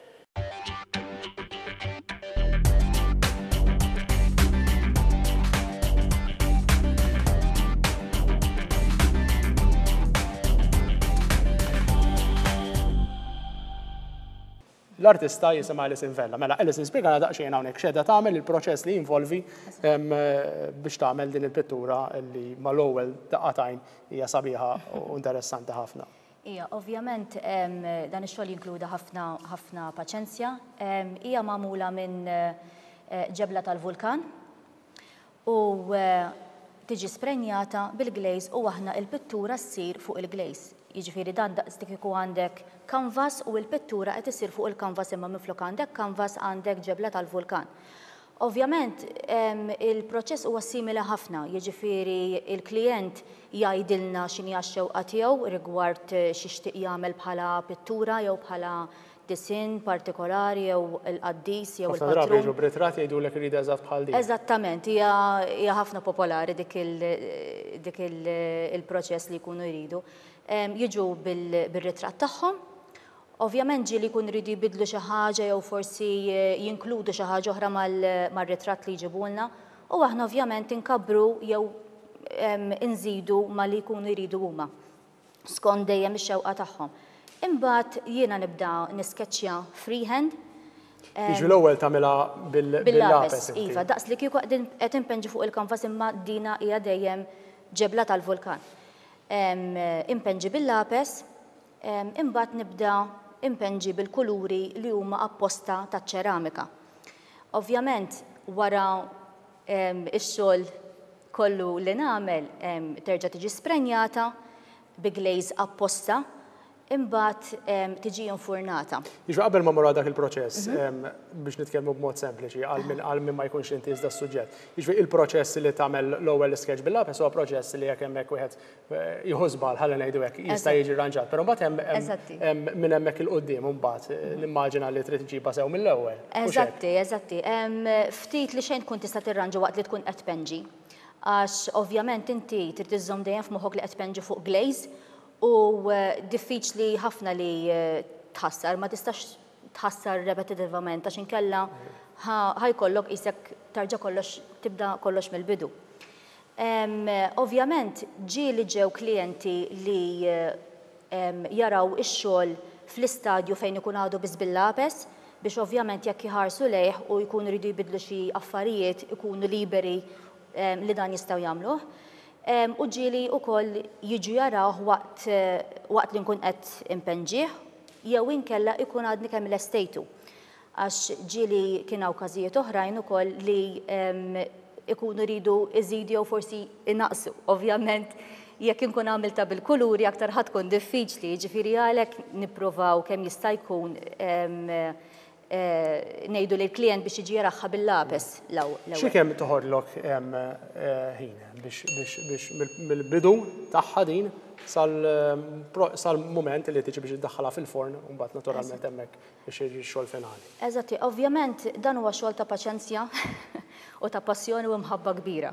Speaker 1: L-artista jisimha Alison Vella. Mela, Alison spiegħana daqsxejn hawnhekk x'edha tagħmel il-proċess li jinvolvi biex tagħmel din il-pittura li mal-ewwel daqatajn hija sabiħa u interessanti ħafna.
Speaker 4: Ija, ovvjament dan ix-xogħol jinkluda ħafna ħafna paċenzja. Hija magħmula minn ġebla tal-vulkan u tiġi sprenjata bil-glejs u aħna l-pittura ssir fuq il-glejs. Jiġifieri dan daqstik ikun għandek kanvas u l-pittura qed isir fuq il-kanvas imma minflok għandek kanvas għandek ġebla tal-vulkan. Ovvjament il-proċess huwa simili ħafna, jiġifieri il-klijent jgħidilna x'inhi x-xewqa tiegħu rigward x'ixtieq jagħmel bħala pittura jew bħala disin partikolari jew il-qaddis jew il-patrun.
Speaker 1: Ħafna drabi b'ritratt jgħidulek irid eżatt bħal dik.
Speaker 4: Eżattament, hija ħafna popolari dik il-proċess li jkunu jridu. Jiġu bil-ritratt tagħhom. Ovvjament ġieli jkun iridu jbidlu xi ħaġa jew forsi jinkludu xi ħaġa oħra mar-ritratt li jġibulna u aħna ovvjament inkabru jew inżidu ma li jkunu jridu huma skont dejjem ix-xewqa tagħhom. Imbagħad jiena nibda niskeċċja freehand.
Speaker 1: Jiġu l-ewwel tagħmilha bil-lapes.
Speaker 4: Iva, daqs li kieku qed impenġi fuq il-kanvas imma dina hija dejjem ġebla tal-vulkan. Impenġi bil-lapes, imbagħad nibda impenġi bil-kuluri li huma apposta taċ-ċeramika. Ovvjament wara x-xogħol kollu li nagħmel terġa' tiġi sprenjata bi glejs apposta imbagħad tiġi infurnata.
Speaker 1: Jiġri qabel ma mora dak il-proċess biex nitkellmu b'mod sempliċi għal min ma jkunx inti iżda s-suġġett. Jiġri il-proċess li tagħmel l-ewwel sketch bil-lapes huwa proċess li jekk hemmhekk wieħed jieħu żball ħalli ngħidu hekk jista' jiġi rranġat. Però mbagħad hemm minn hemmhekk il-qudiem imbagħad nimmaġina li trid iġibha sew mill-ewwel.
Speaker 4: Eżatti, eżatti. Ftit li xejn tkun tista' tirranġa waqt li tkun qed tpenġi. Għax ovvjament inti trid iżżomm dejjem f'moħħok li qed tpenġi fuq glaze u diffiċli ħafna li tħassar, ma tistax tħassar repetitivament għax inkella ħajkollok isek tarġa' kollox tibda kollox mill-bidu. Ovvjament ġieli ġew klijenti li jaraw ix-xogħol fl-istadju fejn ikun għadu biss bil-lapes biex ovvjament jekk iħarsu lejh u jkunu jridu jbidlu xi affarijiet ikunu liberi li dan jistgħu jagħmluh. U ġieli wkoll jiġu jaraw waqt li nkun qed impenġih jew inkella ikun għadni kemm l-estejtu. Għax ġieli kien hawn każijiet oħrajn ukoll li ikunu jridu iżidu jew forsi inaqsu. Ovvjament jekk inkun għamilta bil-kuluri aktar ħadd tkun diffiċli, jiġifieri għalhekk nippruvaw kemm jista' jkun ngħidu lill klient biex jiġi jaraħħa bil-lapes l-ewwel.
Speaker 1: Xi kemm toħodlok ħin biex mill-bidu tagħha din sal-mument li tiġi biex iddaħħalha fil-forn u mbagħad naturalment hemmhekk biex jiġi x-xogħol finali.
Speaker 4: Eżatti, ovvjament dan huwa xogħol ta' paċenzja u ta' passjoni u mħabba kbira.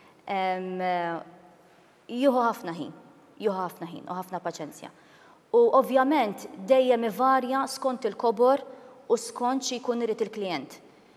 Speaker 4: Jieħu ħafna ħin, jieħu ħafna ħin u ħafna paċenzja. U ovvjament dejjem ivarja skont il-kobor u skont xi jkun irid il-klient.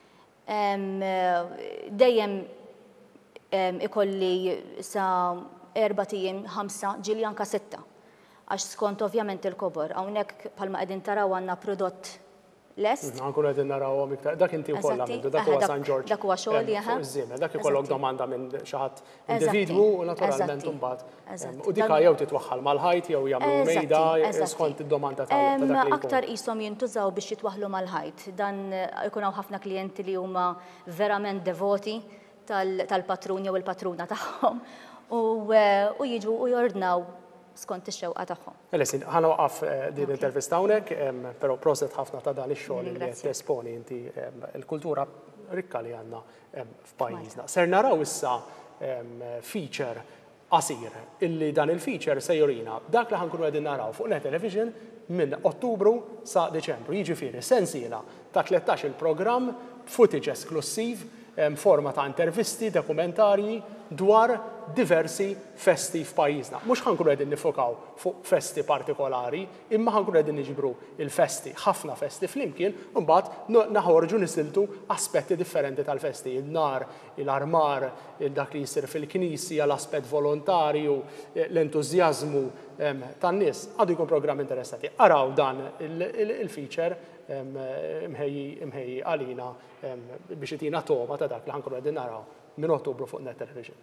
Speaker 4: Dejjem ikolli sa erba' tiem, ħamsa, ġieli anke sitta. Għax skont ovvjament il-kobor. Hawnhekk bħalma qegħdin taraw għandna prodott lest.
Speaker 1: Nkunu qegħdin narawhom iktar. Dak inti wkoll għamiltu, dak huwa San George.
Speaker 4: Dak huwa xogħol jaħa.
Speaker 1: Dak ikollok domanda minn xi ħadd individwu u naturalment imbagħad. U dik jew titwaħħal mal-ħajt jew jagħmlu mejda skont id-domanda ta' dak li
Speaker 4: aktar qishom jintużaw biex jitwaħħlu mal-ħajt. Dan ikun hawn ħafna klijenti li huma verament devoti tal-patrun jew il-patruna tagħhom u jiġu u jordnaw skont ix-xewqa tagħhom.
Speaker 1: Lesin, ħana waqaf din l-intervista hawnhekk, però proset ħafna ta' dan ix-xogħol li qed tesponi inti l-kultura rikka li għandna f'pajjiżna. Ser naraw issa feature qasir illi dan il-feature se jurina dak li ħankunu qegħdin naraw fuq net television minn Ottubru sa Deċembru. Jiġifieri sensiela ta' tlettax il-programm footage esklusiv forma ta' intervisti, dokumentarji dwar diversi festi f'pajjiżna. Mhux ħankunu qegħdin nifokaw fuq festi partikolari, imma ħankunu qegħdin niġbru il-festi, ħafna festi flimkien, u mbagħad naħorġu nisiltu aspetti differenti tal-festi, il-nar, il-armar, dak li jsir fil-knisja, l-aspett volontarju, l-entużjażmu tan-nies. Għadu jkun programm interessanti. Araw dan il-feature imħejji għalina biex itina toma ta' dak li ħankunu qegħdin naraw minn Ottubru fuq net television.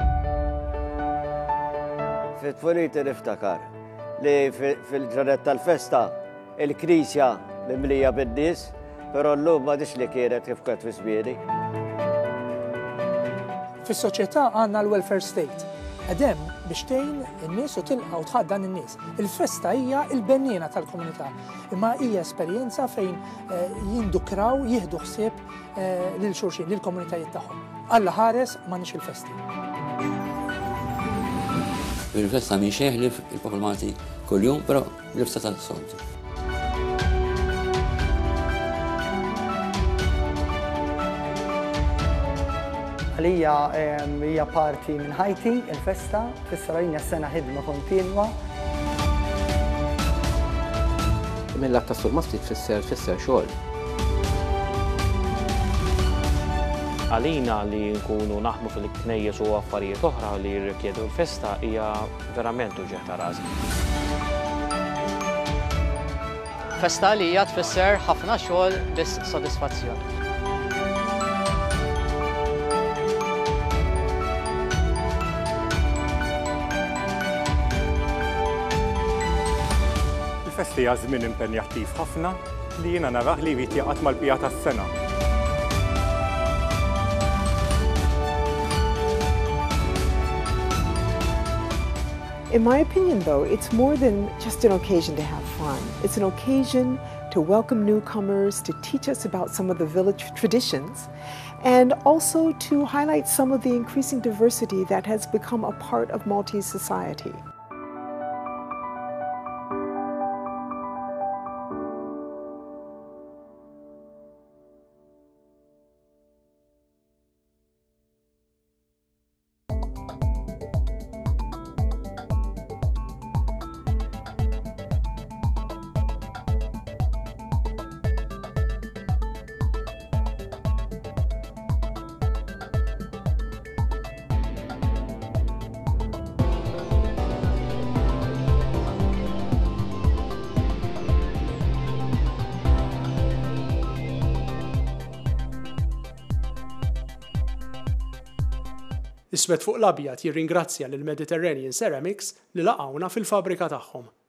Speaker 5: Fit-tfuliti niftakar li fil-ġranet tal-festa il-Knisja mimlija bid-nies, però llum m'għadix li kienet kif kont fi żmieni.
Speaker 6: Fis-soċjetà għandna l-welfare state. Għadem biex tgħin in-nies u tilqa' u tħaddan in-nies. Il-festa hija l-bennina tal-komunità, imma hija esperjenza fejn jindukraw, jieħdu ħsieb lil xulxin, lil komunitajiet tagħhom. Alla ħares m'għandniex il-festi.
Speaker 7: Il-festa mi xeħlif il-popolmati kuljum, però l-festa tal-soltu.
Speaker 8: Għalija hija parti minn ħajti, il-festa, tfisser s-sena ħidma kontinwa.
Speaker 9: Mill-att ta' sul-masti tfisser tfisser xogħol.
Speaker 10: Għalina li nkunu naħdmu fil-knejjes u affarijiet oħra li jirrikjedu l-festa hija verament uġieħ ta' rażi.
Speaker 11: Festa li hija tfisser ħafna xogħol biss sodisfazzjoni.
Speaker 12: Il-festi hija żmien impenjattiv ħafna li jiena narah li jrid jaqgħad mal-bqija tas-sena.
Speaker 13: In my opinion, though, it's more than just an occasion to have fun. It's an occasion to welcome newcomers, to teach us about some of the village traditions, and also to highlight some of the increasing diversity that has become a part of Maltese society.
Speaker 1: Iswed fuq l-abjad jirringrazzja lill Mediterranean Ceramics li laqgħuna fil-fabrika tagħhom.